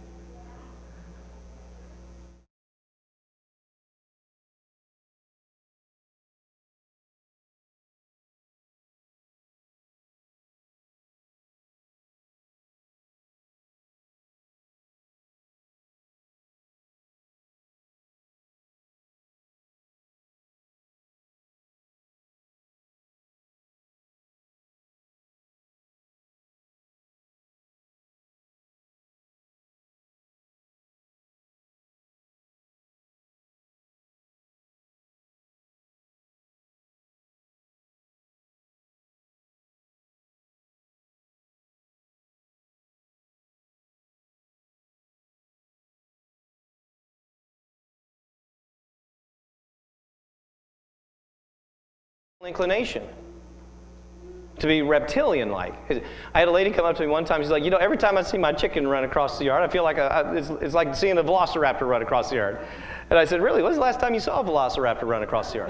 Inclination to be reptilian-like. I had a lady come up to me one time. She's like, you know, every time I see my chicken run across the yard, I feel like it's like seeing a velociraptor run across the yard. And I said, really, when's the last time you saw a velociraptor run across the yard?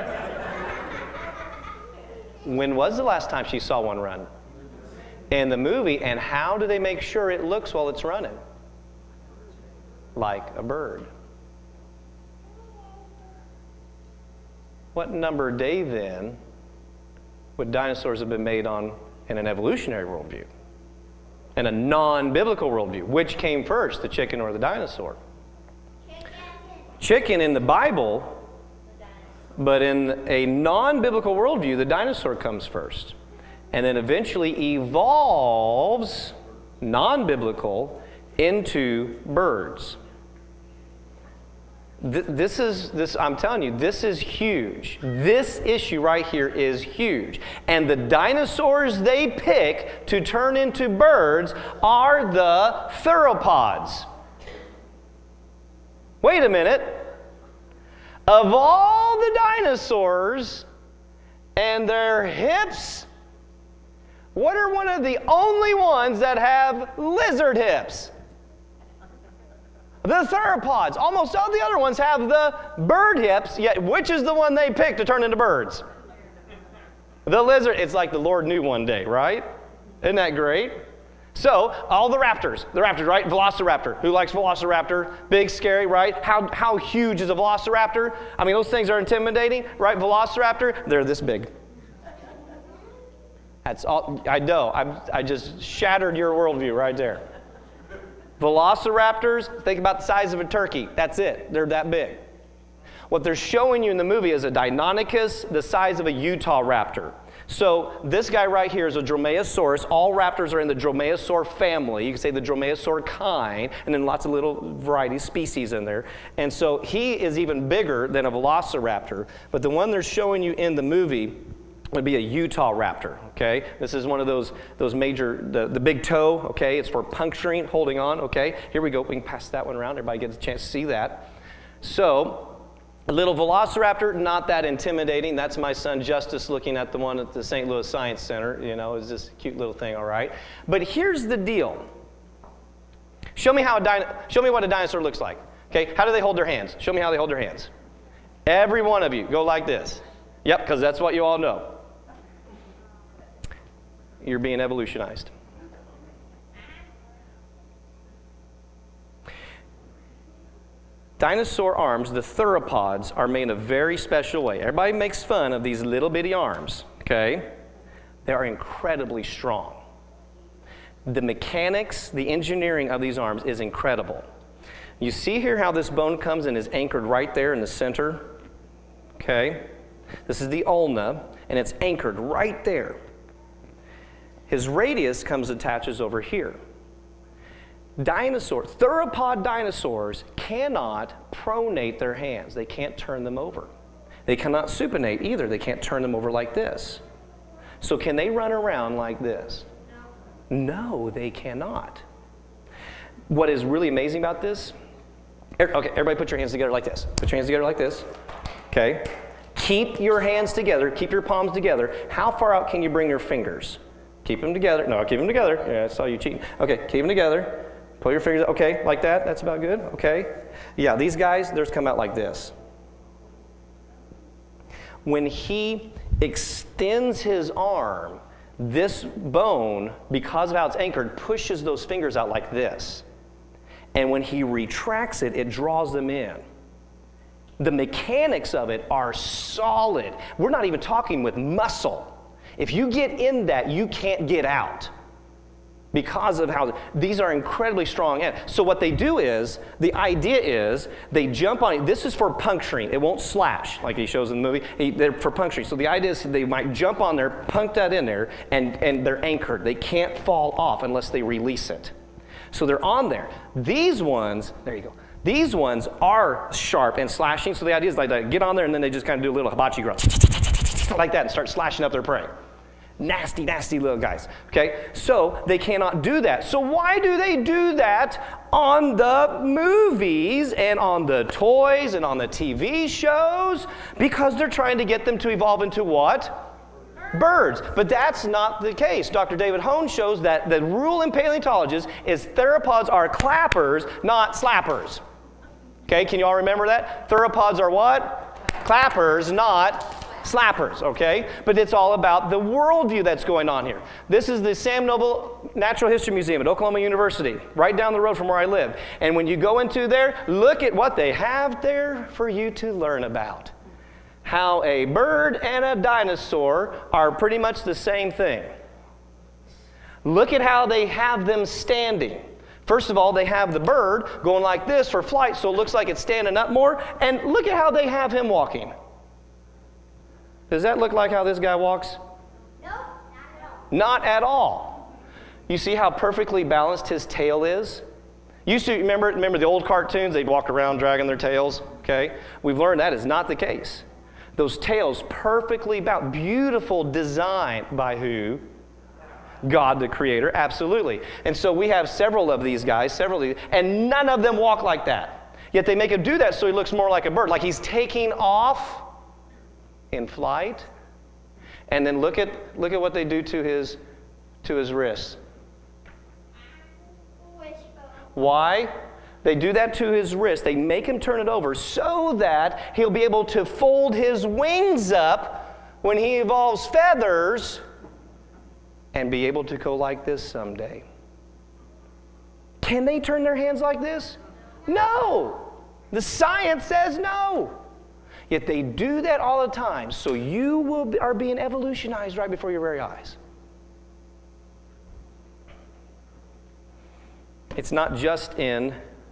When was the last time she saw one run? In the movie. And how do they make sure it looks while it's running? Like a bird. What number day, then, would dinosaurs have been made on in an evolutionary worldview? In a non-biblical worldview? Which came first, the chicken or the dinosaur? Chicken in the Bible, but in a non-biblical worldview, the dinosaur comes first. And then eventually evolves, non-biblical, into birds. I'm telling you, this is huge. This issue right here is huge. And the dinosaurs they pick to turn into birds are the theropods. Wait a minute. Of all the dinosaurs and their hips, what are one of the only ones that have lizard hips? The theropods. Almost all the other ones have the bird hips, yet which is the one they picked to turn into birds? The lizard. It's like the Lord knew one day, right? Isn't that great? So, all the raptors, right? Velociraptor. Who likes velociraptor? Big, scary, right? How huge is a velociraptor? I mean, those things are intimidating, right? Velociraptor, they're this big. That's all. I know. I just shattered your worldview right there. Velociraptors, think about the size of a turkey. That's it. They're that big. What they're showing you in the movie is a Deinonychus the size of a Utah raptor. So this guy right here is a Dromaeosaurus. All raptors are in the Dromaeosaur family. You can say the Dromaeosaur kind, and then lots of little variety species in there. And so he is even bigger than a Velociraptor. But the one they're showing you in the movie would be a Utah raptor, okay? This is one of those major, the big toe, okay? It's for puncturing, holding on, okay? Here we go. We can pass that one around. Everybody gets a chance to see that. So, a little Velociraptor, not that intimidating. That's my son Justice looking at the one at the St. Louis Science Center. You know, it's just a cute little thing, all right? But here's the deal. Show me what a dinosaur looks like, okay? How do they hold their hands? Show me how they hold their hands. Every one of you, go like this. Yep, because that's what you all know. You're being evolutionized. Dinosaur arms, the theropods, are made in a very special way. Everybody makes fun of these little bitty arms, okay? They are incredibly strong. The mechanics, the engineering of these arms is incredible. You see here how this bone comes and is anchored right there in the center, okay? This is the ulna, and it's anchored right there. His radius attaches over here. Theropod dinosaurs cannot pronate their hands. They can't turn them over. They cannot supinate either. They can't turn them over like this. So can they run around like this? No, they cannot. What is really amazing about this? Okay, everybody put your hands together like this. Put your hands together like this. Okay. Keep your hands together. Keep your palms together. How far out can you bring your fingers? Keep them together. No, keep them together. Yeah, I saw you cheating. Okay, keep them together. Pull your fingers, okay, like that. That's about good. Okay. Yeah, these guys, theirs come out like this. When he extends his arm, this bone, because of how it's anchored, pushes those fingers out like this. And when he retracts it, it draws them in. The mechanics of it are solid. We're not even talking with muscle. If you get in that, you can't get out because of how these are incredibly strong. So what they do is, the idea is, they jump on it. This is for puncturing. It won't slash like he shows in the movie. They're for puncturing. So the idea is they might jump on there, punk that in there, and they're anchored. They can't fall off unless they release it. So they're on there. These ones, there you go. These ones are sharp and slashing. So the idea is like they get on there and then they just kind of do a little hibachi grill like that and start slashing up their prey. Nasty, nasty little guys, okay? So they cannot do that. So why do they do that on the movies and on the toys and on the TV shows? Because they're trying to get them to evolve into what? Birds. But that's not the case. Dr. David Hone shows that the rule in paleontologists is theropods are clappers, not slappers. Okay, can you all remember that? Theropods are what? Clappers, not slappers, okay? But it's all about the worldview that's going on here. This is the Sam Noble Natural History Museum at Oklahoma University, right down the road from where I live. And when you go into there, look at what they have there for you to learn about. How a bird and a dinosaur are pretty much the same thing. Look at how they have them standing. First of all, they have the bird going like this for flight, so it looks like it's standing up more. And look at how they have him walking. Does that look like how this guy walks? No, not at all. Not at all. You see how perfectly balanced his tail is? Used to remember the old cartoons, they'd walk around dragging their tails, okay? We've learned that is not the case. Those tails perfectly balanced, beautiful design by who? God the Creator, absolutely. And so we have several of these guys, and none of them walk like that. Yet they make him do that so he looks more like a bird, like he's taking off in flight. And then look at what they do to his wrists. Why? They do that to his wrist. They make him turn it over so that he'll be able to fold his wings up when he evolves feathers and be able to go like this someday. Can they turn their hands like this? No. The science says no. Yet they do that all the time, so you are being evolutionized right before your very eyes. It's not just in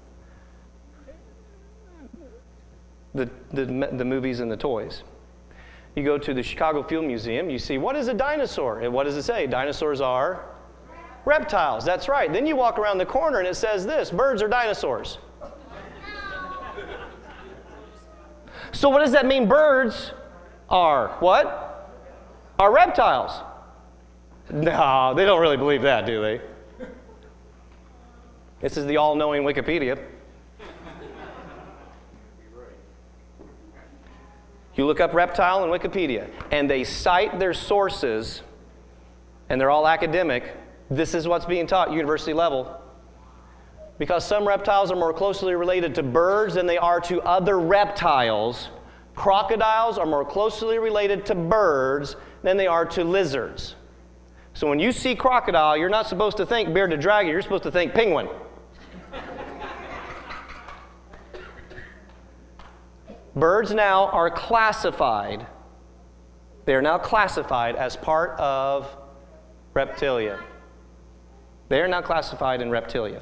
the movies and the toys. You go to the Chicago Field Museum, you see, what is a dinosaur? And what does it say? Dinosaurs are reptiles. That's right. Then you walk around the corner and it says this, birds are dinosaurs. So what does that mean? Birds are what? Are reptiles. No, they don't really believe that, do they? This is the all-knowing Wikipedia. You look up reptile in Wikipedia, and they cite their sources, and they're all academic. This is what's being taught university level. Because some reptiles are more closely related to birds than they are to other reptiles, crocodiles are more closely related to birds than they are to lizards. So when you see crocodile, you're not supposed to think bearded dragon, you're supposed to think penguin. Birds now are classified. They are now classified as part of reptilia. They are now classified in reptilia.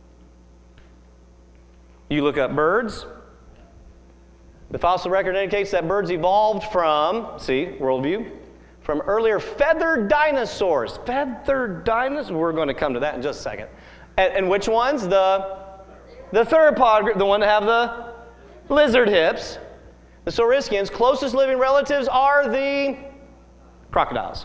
You look up birds. The fossil record indicates that birds evolved from, see, worldview, from earlier feathered dinosaurs. Feathered dinosaurs? We're going to come to that in just a second. And which ones? The theropod group, the one that have the lizard hips. The saurischians, closest living relatives are the crocodiles.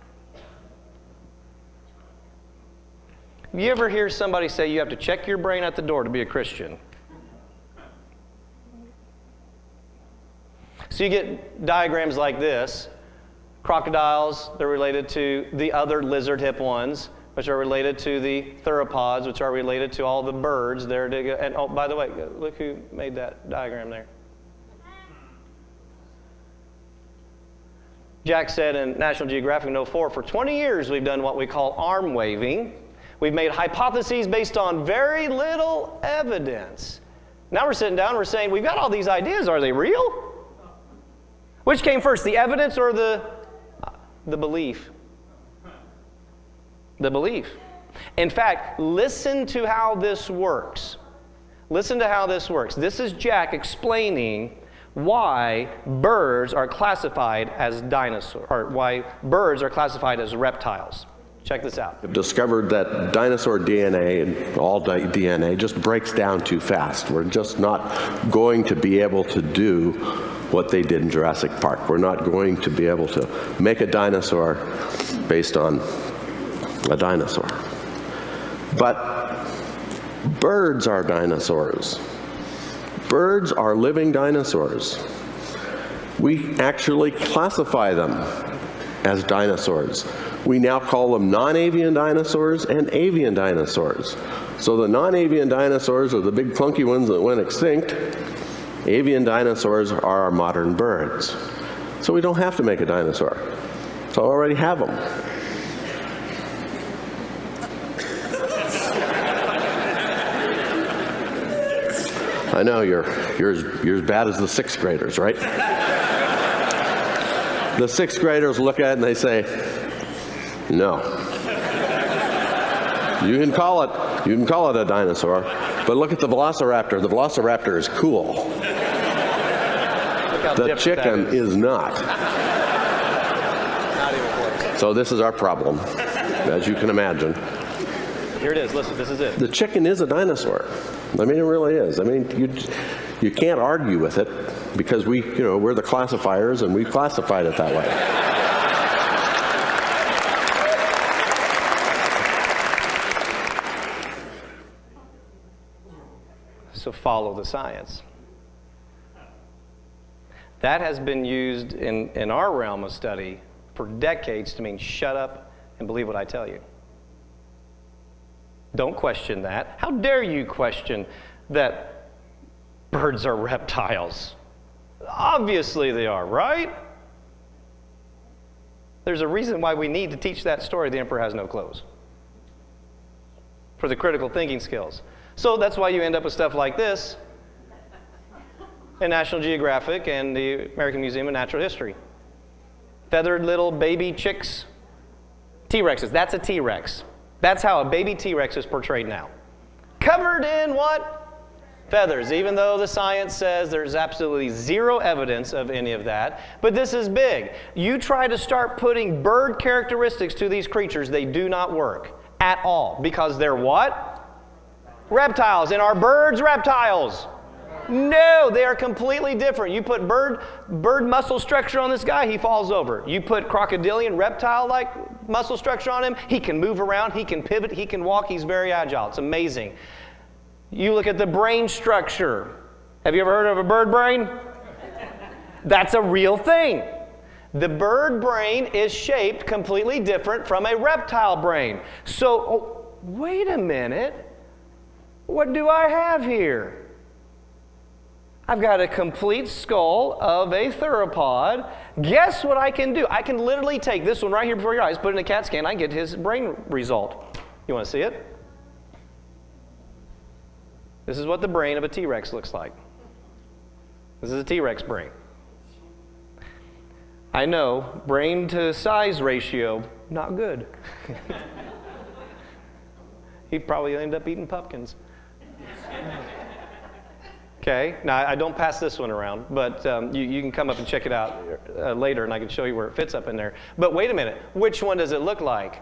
You ever hear somebody say you have to check your brain at the door to be a Christian? So you get diagrams like this. Crocodiles, they're related to the other lizard hip ones, which are related to the theropods, which are related to all the birds there. And oh, by the way, look who made that diagram there. Jack said in National Geographic in 04, for 20 years we've done what we call arm waving. We've made hypotheses based on very little evidence. Now we're sitting down, we're saying, we've got all these ideas, are they real? Which came first, the evidence or the belief? The belief. In fact, listen to how this works. Listen to how this works. This is Jack explaining why birds are classified as dinosaurs, or why birds are classified as reptiles. Check this out. Discovered that dinosaur DNA and all DNA just breaks down too fast. We're just not going to be able to do what they did in Jurassic Park. We're not going to be able to make a dinosaur based on a dinosaur. But birds are dinosaurs. Birds are living dinosaurs. We actually classify them as dinosaurs. We now call them non-avian dinosaurs and avian dinosaurs. So the non-avian dinosaurs are the big clunky ones that went extinct. Avian dinosaurs are our modern birds. So we don't have to make a dinosaur. So I already have them. I know you're as bad as the sixth graders, right? The sixth graders look at it and they say, no. You can call it a dinosaur, but look at the velociraptor. The velociraptor is cool. The chicken is not. Not even close. So this is our problem, as you can imagine. Here it is. Listen, this is it. The chicken is a dinosaur. I mean, it really is. I mean, you can't argue with it because we're the classifiers and we've classified it that way. So follow the science. That has been used in our realm of study for decades to mean shut up and believe what I tell you. Don't question that. How dare you question that birds are reptiles? Obviously they are, right? There's a reason why we need to teach that story, The Emperor Has No Clothes, for the critical thinking skills. So that's why you end up with stuff like this in National Geographic and the American Museum of Natural History. Feathered little baby chicks, T-Rexes. That's a T-Rex. That's how a baby T-Rex is portrayed now. Covered in what? Feathers, even though the science says there's absolutely zero evidence of any of that. But this is big. You try to start putting bird characteristics to these creatures, they do not work at all. Because they're what? Reptiles. And are birds reptiles? No, they are completely different. You put bird muscle structure on this guy, he falls over. You put crocodilian reptile-like muscle structure on him, he can move around, he can pivot, he can walk, he's very agile. It's amazing. You look at the brain structure. Have you ever heard of a bird brain? That's a real thing. The bird brain is shaped completely different from a reptile brain. So, wait a minute. What do I have here? I've got a complete skull of a theropod. Guess what I can do? I can literally take this one right here before your eyes, put it in a CAT scan, I can get his brain result. You want to see it? This is what the brain of a T-Rex looks like. This is a T-Rex brain. I know, brain to size ratio, not good. He'd probably end up eating pumpkins. Okay, now I don't pass this one around, but you can come up and check it out later and I can show you where it fits up in there. But wait a minute, which one does it look like?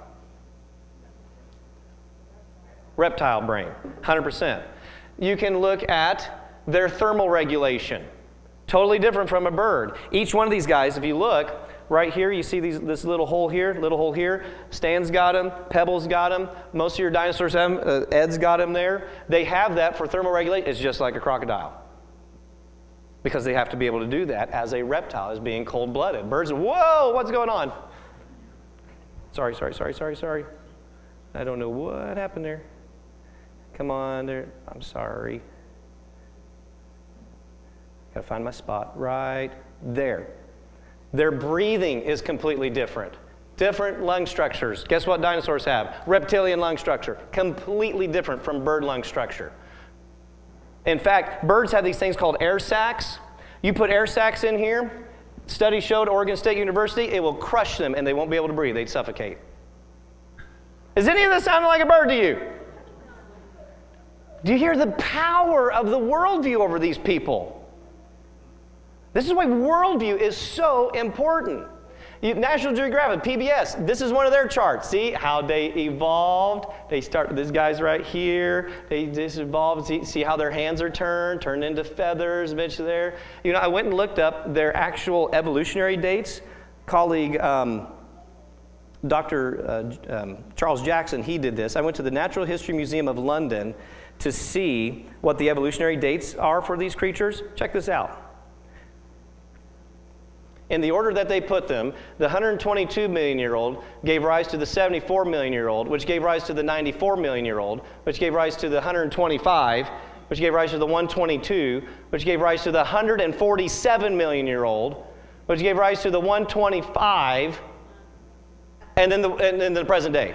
Reptile brain, 100%. You can look at their thermal regulation. Totally different from a bird. Each one of these guys, if you look, right here, you see this little hole here. Stan's got them, Pebble's got them. Most of your dinosaurs have them. Ed's got them there. They have that for thermal regulation. It's just like a crocodile. because they have to be able to do that as a reptile, as being cold-blooded. Birds, whoa, what's going on? Sorry. I don't know what happened there. Come on there. I'm sorry. Gotta find my spot right there. Their breathing is completely different. Different lung structures. Guess what dinosaurs have? Reptilian lung structure. Completely different from bird lung structure. In fact, birds have these things called air sacs. You put air sacs in here, studies showed at Oregon State University, it will crush them and they won't be able to breathe. They'd suffocate. Is any of this sounding like a bird to you? Do you hear the power of the worldview over these people? This is why worldview is so important. National Geographic, PBS, this is one of their charts. See how they evolved. They start, this guy's right here. They just evolved. See how their hands are turned into feathers eventually there. You know, I went and looked up their actual evolutionary dates. Colleague Dr. Charles Jackson, he did this. I went to the Natural History Museum of London to see what the evolutionary dates are for these creatures. Check this out. In the order that they put them, the 122 million-year-old gave rise to the 74 million-year-old, which gave rise to the 94 million-year-old, which gave rise to the 125, which gave rise to the 122, which gave rise to the 147 million-year-old, which gave rise to the 125, and then the present day.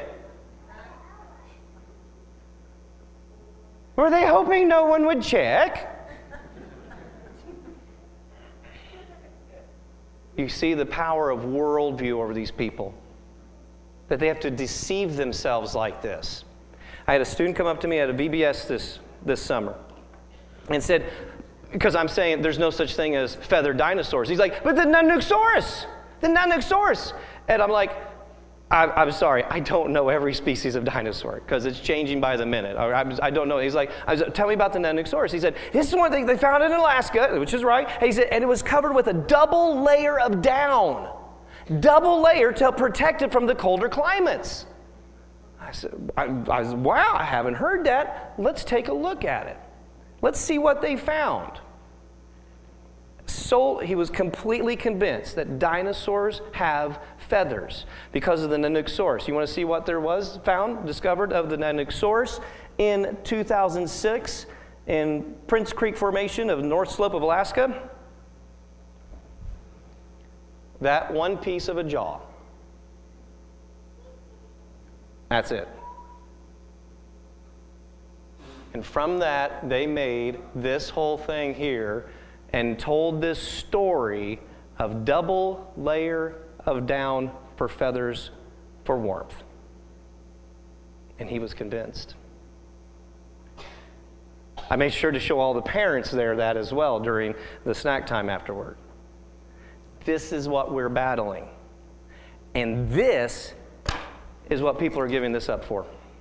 Were they hoping no one would check? You see the power of worldview over these people, that they have to deceive themselves like this. I had a student come up to me at a VBS this summer and said, because I'm saying there's no such thing as feathered dinosaurs. He's like, but the Nanosaurus. And I'm like, I'm sorry, I don't know every species of dinosaur because it's changing by the minute. I don't know. He's like, tell me about the Nanosaurus. He said, this is one thing they found in Alaska, which is right. He said, and it was covered with a double layer of down. Double layer to protect it from the colder climates. I said, wow, I haven't heard that. Let's take a look at it. Let's see what they found. So he was completely convinced that dinosaurs have feathers because of the Nanosaurus. You want to see what there was discovered of the Nanosaurus in 2006 in Prince Creek Formation of the North Slope of Alaska? That one piece of a jaw. That's it. And from that, they made this whole thing here and told this story of double layer of down for feathers for warmth. And he was convinced. I made sure to show all the parents there that as well during the snack time afterward. This is what we're battling. And this is what people are giving this up for.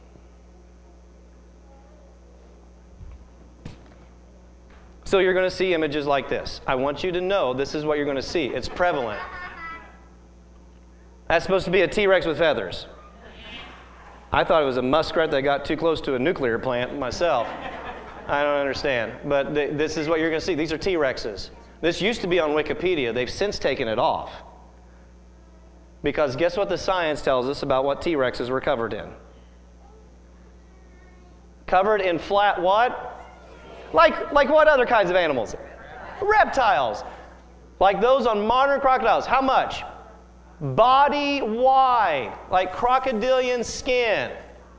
So you're going to see images like this. I want you to know this is what you're going to see. It's prevalent. That's supposed to be a T-Rex with feathers. I thought it was a muskrat that got too close to a nuclear plant myself. I don't understand. But this is what you're going to see. These are T-Rexes. This used to be on Wikipedia. They've since taken it off. Because guess what the science tells us about what T-Rexes were covered in? Covered in flat what? Like what other kinds of animals? Reptiles. Like those on modern crocodiles. How much? Body wide. Like crocodilian skin.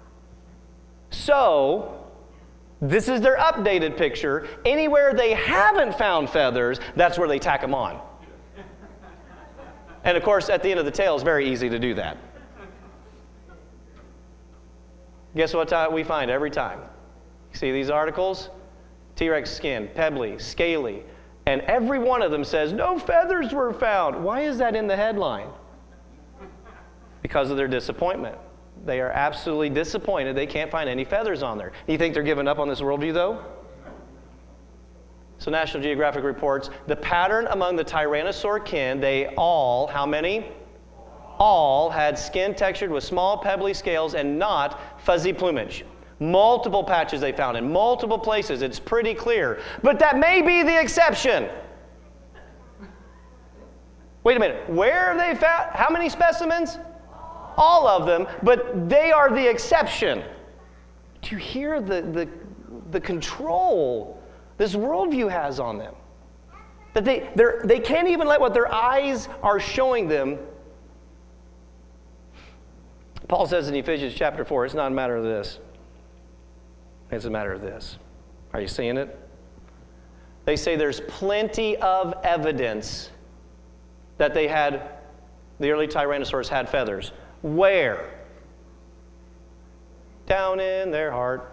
So, this is their updated picture. Anywhere they haven't found feathers, that's where they tack them on. And of course, at the end of the tail, it's very easy to do that. Guess what we find every time? See these articles? T-Rex skin, pebbly, scaly, and every one of them says, no feathers were found. Why is that in the headline? Because of their disappointment. They are absolutely disappointed they can't find any feathers on there. You think they're giving up on this worldview, though? So National Geographic reports, the pattern among the Tyrannosaur kin, they all, how many? All had skin textured with small pebbly scales and not fuzzy plumage. Multiple patches they found in multiple places. It's pretty clear. But that may be the exception. Wait a minute. Where are they found? How many specimens? All of them, but they are the exception. Do you hear the control this worldview has on them? That they can't even let what their eyes are showing them. Paul says in Ephesians chapter 4, it's not a matter of this. It's a matter of this. Are you seeing it? They say there's plenty of evidence that the early tyrannosaurs had feathers. Where? Down in their heart.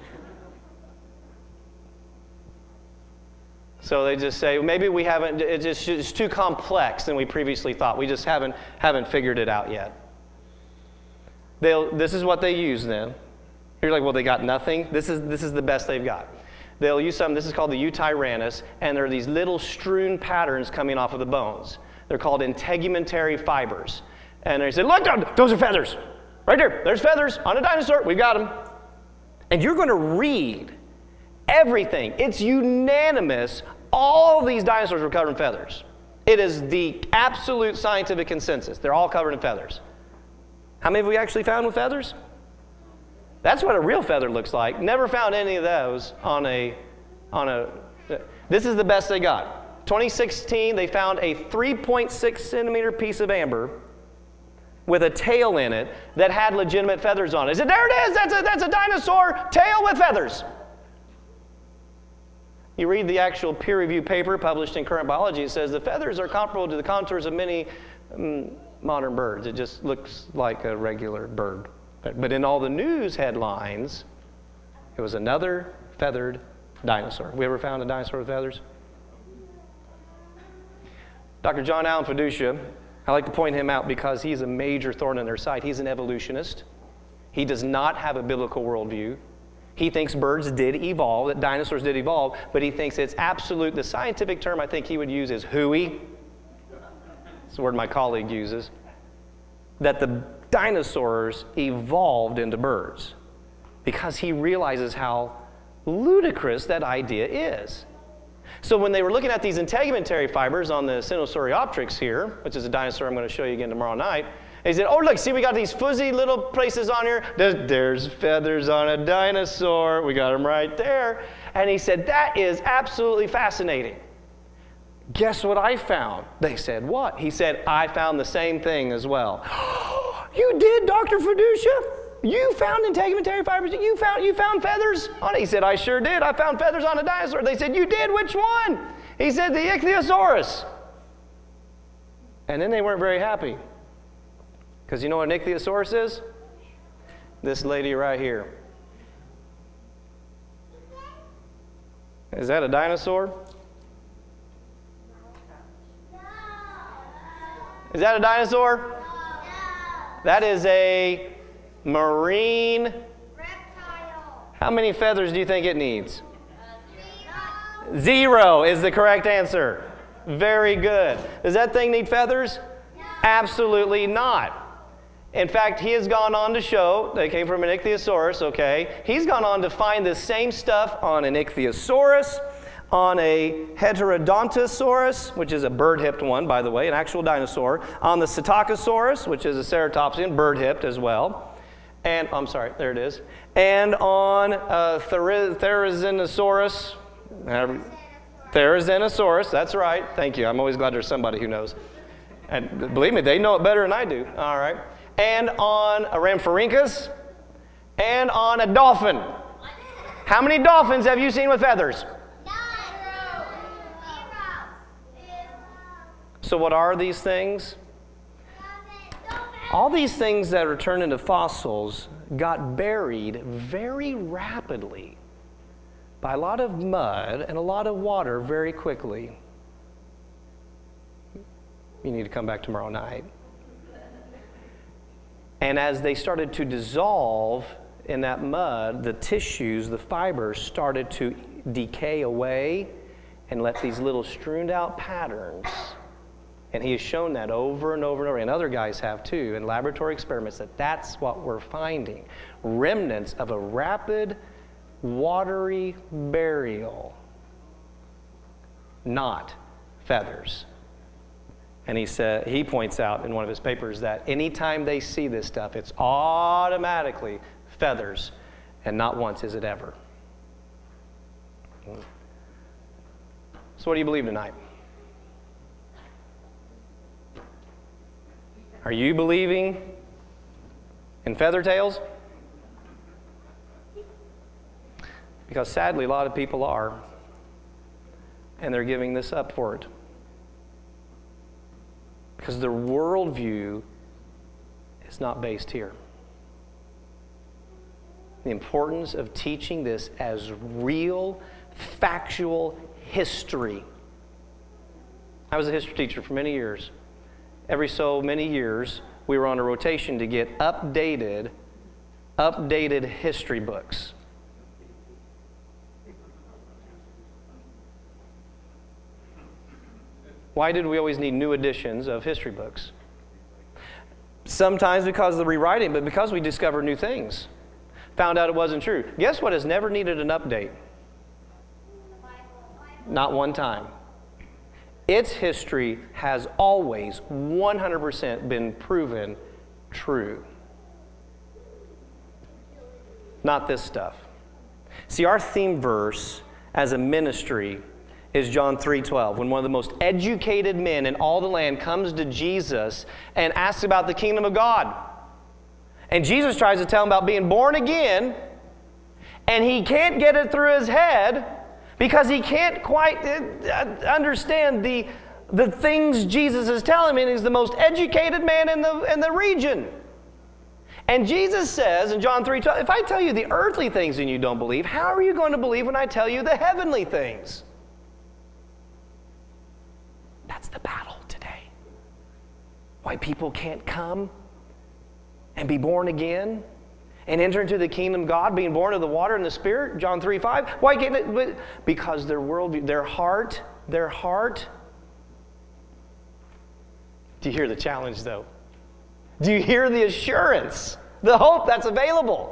So they just say, maybe we haven't, it's too complex than we previously thought. We just haven't figured it out yet. This is what they use then. You're like, well, they got nothing. This is the best they've got. They'll use something, this is called the Eutyrannus, and there are these little strewn patterns coming off of the bones. They're called integumentary fibers. And they say, look, those are feathers. Right there, there's feathers on a dinosaur. We've got them. And you're going to read everything. It's unanimous. All these dinosaurs were covered in feathers. It is the absolute scientific consensus. They're all covered in feathers. How many have we actually found with feathers? That's what a real feather looks like. Never found any of those on a. This is the best they got. 2016, they found a 3.6 centimeter piece of amber with a tail in it that had legitimate feathers on it. I said, there it is. That's a dinosaur tail with feathers. You read the actual peer-reviewed paper published in Current Biology. It says the feathers are comparable to the contours of many modern birds. It just looks like a regular bird. But in all the news headlines, it was another feathered dinosaur. We ever found a dinosaur with feathers? Dr. John Allen Fiducia, I like to point him out because he's a major thorn in their side. He's an evolutionist. He does not have a biblical worldview. He thinks birds did evolve, that dinosaurs did evolve, but he thinks it's absolute. The scientific term I think he would use is hooey. It's the word my colleague uses. That the dinosaurs evolved into birds because he realizes how ludicrous that idea is. So when they were looking at these integumentary fibers on the Sinosauropteryx here, which is a dinosaur I'm going to show you again tomorrow night, he said, oh, look, see, we got these fuzzy little places on here. There's feathers on a dinosaur. We got them right there. And he said, that is absolutely fascinating. Guess what I found? They said, what? He said, I found the same thing as well. You did, Dr. Fiducia? You found integumentary fibers? You found feathers on it? He said, I sure did. I found feathers on a dinosaur. They said, you did? Which one? He said, the Ichthyosaurus. And then they weren't very happy. Because you know what an Ichthyosaurus is? This lady right here. Is that a dinosaur? Is that a dinosaur? That is a marine reptile. How many feathers do you think it needs? 0 is the correct answer. Very good. Does that thing need feathers? No. Absolutely not. In fact, he has gone on to show, they came from an Ichthyosaurus, okay? He's gone on to find the same stuff on an Ichthyosaurus, on a Heterodontosaurus, which is a bird-hipped one, by the way, an actual dinosaur, on the Psittacosaurus, which is a ceratopsian, bird-hipped as well, and, I'm sorry, there it is, and on Therizinosaurus, Therizinosaurus, that's right, thank you, I'm always glad there's somebody who knows. And believe me, they know it better than I do, all right. And on a Rhamphorhynchus, and on a dolphin. How many dolphins have you seen with feathers? So what are these things? All these things that are turned into fossils got buried very rapidly by a lot of mud and a lot of water very quickly. You need to come back tomorrow night. And as they started to dissolve in that mud, the tissues, the fibers started to decay away and let these little strewn out patterns. And he has shown that over and over and over, and other guys have too, in laboratory experiments, that that's what we're finding. Remnants of a rapid, watery burial, not feathers. And he points out in one of his papers that anytime they see this stuff, it's automatically feathers, and not once is it ever. So what do you believe tonight? Are you believing in feather tails? Because sadly, a lot of people are, and they're giving this up for it. Because their worldview is not based here. The importance of teaching this as real, factual history. I was a history teacher for many years. Every so many years, we were on a rotation to get updated history books. Why did we always need new editions of history books? Sometimes because of the rewriting, but because we discovered new things. Found out it wasn't true. Guess what has never needed an update? Not one time. Its history has always 100% been proven true. Not this stuff. See, our theme verse as a ministry is John 3:12, when one of the most educated men in all the land comes to Jesus and asks about the kingdom of God. And Jesus tries to tell him about being born again, and he can't get it through his head because he can't quite understand the things Jesus is telling him, and he's the most educated man in the region. And Jesus says in John 3:12, if I tell you the earthly things and you don't believe, how are you going to believe when I tell you the heavenly things? That's the battle today. Why people can't come and be born again and enter into the kingdom of God, being born of the water and the Spirit, John 3:5. Why can't it? Because their worldview, their heart. Do you hear the challenge, though? Do you hear the assurance, the hope that's available?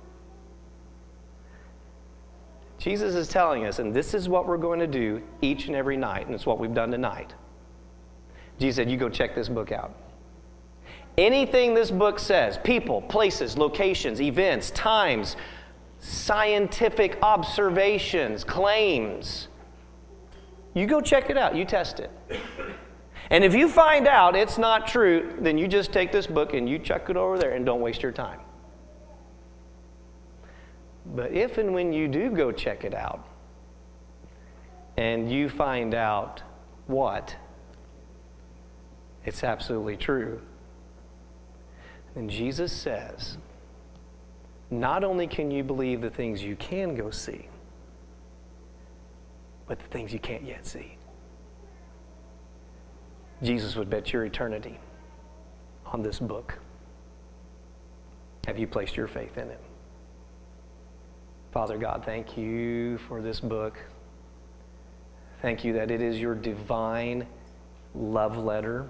Jesus is telling us, and this is what we're going to do each and every night, and it's what we've done tonight. Jesus said, you go check this book out. Anything this book says, people, places, locations, events, times, scientific observations, claims, you go check it out. You test it. And if you find out it's not true, then you just take this book and you chuck it over there and don't waste your time. But if and when you do go check it out and you find out what? It's absolutely true. And Jesus says, not only can you believe the things you can go see, but the things you can't yet see. Jesus would bet your eternity on this book. Have you placed your faith in it? Father God, thank you for this book. Thank you that it is your divine love letter,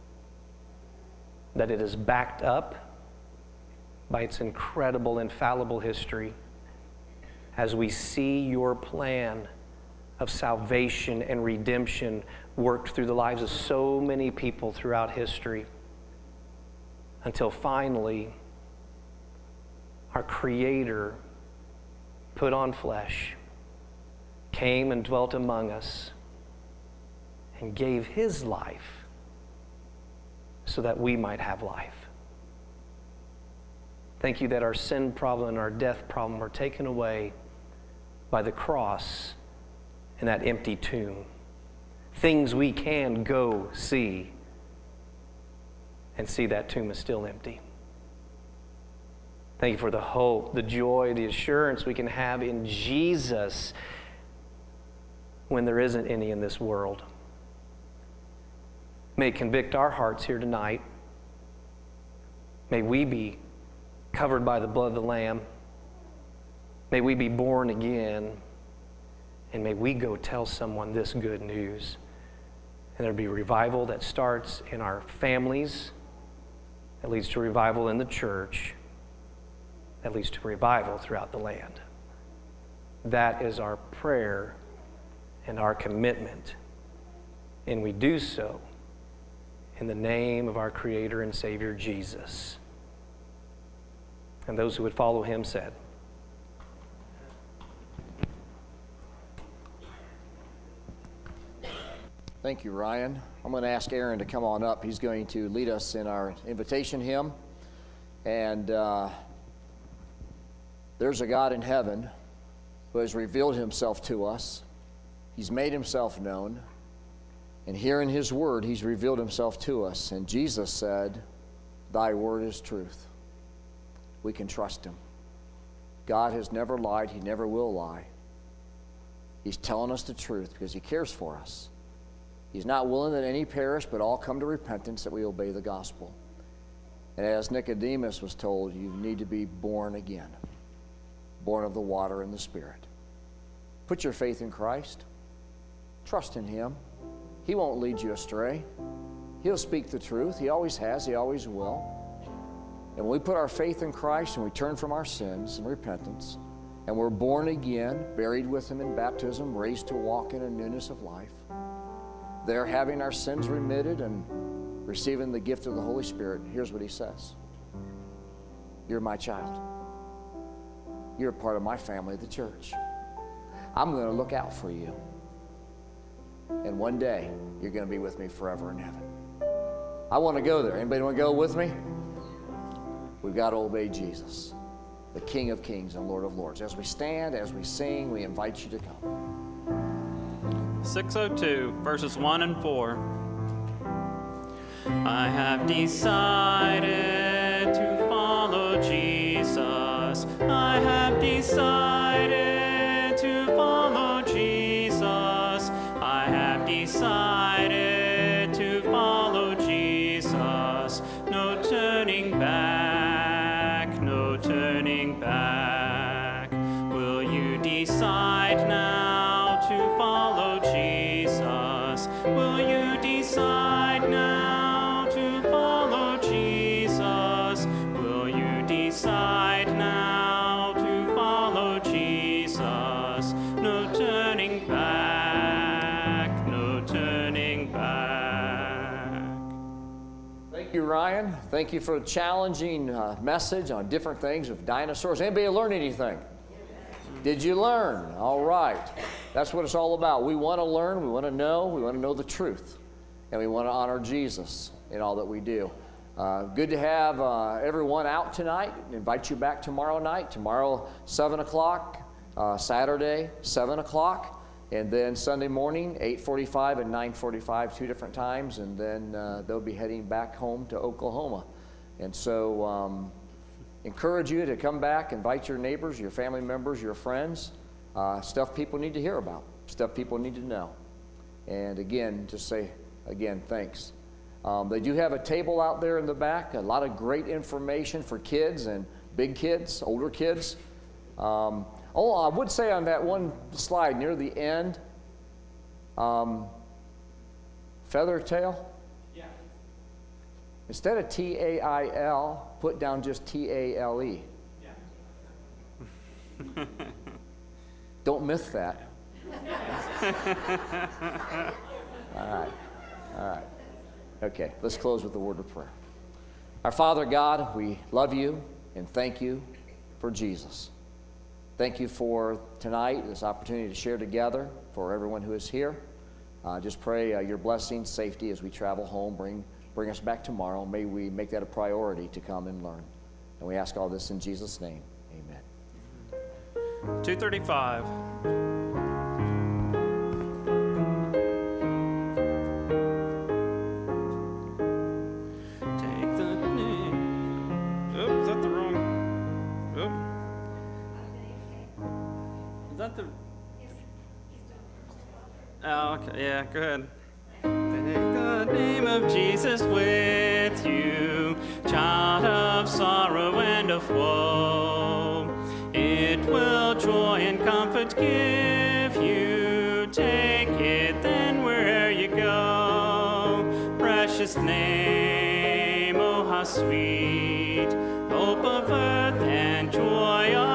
that it is backed up by its incredible, infallible history as we see your plan of salvation and redemption worked through the lives of so many people throughout history until finally our Creator put on flesh, came and dwelt among us, and gave His life so that we might have life. Thank you that our sin problem and our death problem were taken away by the cross and that empty tomb. Things we can go see, and see that tomb is still empty. Thank you for the hope, the joy, the assurance we can have in Jesus when there isn't any in this world. May it convict our hearts here tonight. May we be covered by the blood of the Lamb. May we be born again. And may we go tell someone this good news. And there'll be revival that starts in our families, that leads to revival in the church, that leads to revival throughout the land. That is our prayer and our commitment. And we do so in the name of our Creator and Savior, Jesus. And those who would follow him said, Thank you, Ryan. I'm going to ask Aaron to come on up. He's going to lead us in our invitation hymn. And there's a God in heaven who has revealed himself to us. He's made himself known. And here in his word, he's revealed himself to us. And Jesus said, "Thy word is truth." We can trust him. God has never lied. He never will lie. He's telling us the truth because he cares for us. He's not willing that any perish, but all come to repentance, that we obey the gospel. And as Nicodemus was told, you need to be born again, born of the water and the Spirit. Put your faith in Christ. Trust in him. He won't lead you astray. He'll speak the truth. He always has. He always will. And when we put our faith in Christ and we turn from our sins and repentance, and we're born again, buried with him in baptism, raised to walk in a newness of life, there having our sins remitted and receiving the gift of the Holy Spirit, here's what he says. You're my child. You're a part of my family, the church. I'm going to look out for you. And one day, you're going to be with me forever in heaven. I want to go there. Anybody want to go with me? We've got to obey Jesus, the King of Kings and Lord of Lords. As we stand, as we sing, we invite you to come. 602, verses 1 and 4. I have decided to follow Jesus. I have decided to follow Jesus. I have decided to follow Jesus. No turning back, no turning back. Will you decide now to follow Jesus? Will you decide now to follow Jesus? Will you decide now to follow Jesus? No turning back, no turning back. Thank you, Ryan. Thank you for a challenging message on different things of dinosaurs. Anybody learn anything? Did you learn? All right. That's what it's all about. We want to learn, we want to know the truth. And we want to honor Jesus in all that we do. Good to have everyone out tonight. Invite you back tomorrow night. Tomorrow, 7 o'clock. Saturday, 7 o'clock. And then Sunday morning, 8:45 and 9:45, 2 different times. And then they'll be heading back home to Oklahoma. And so encourage you to come back, invite your neighbors, your family members, your friends. Stuff people need to hear about, stuff people need to know. And again, just say, again, thanks. They do have a table out there in the back, a lot of great information for kids and big kids, older kids. I would say on that one slide near the end, Feathertail. Yeah. Instead of T-A-I-L, put down just T-A-L-E. Yeah. Don't miss that. All right. Okay, let's close with a word of prayer. Our Father God, we love you and thank you for Jesus. Thank you for tonight, this opportunity to share together for everyone who is here. Just pray your blessing, safety as we travel home. Bring us back tomorrow. May we make that a priority to come and learn. And we ask all this in Jesus' name. Amen. 235. Take the name. Oops, is that the wrong? Oops. Is that the? Oh, okay. Yeah, go ahead. Take the name of Jesus with you, child of sorrow and of woe. It will joy and comfort give you. Take it then where'er you go. Precious name, oh how sweet, hope of earth and joy of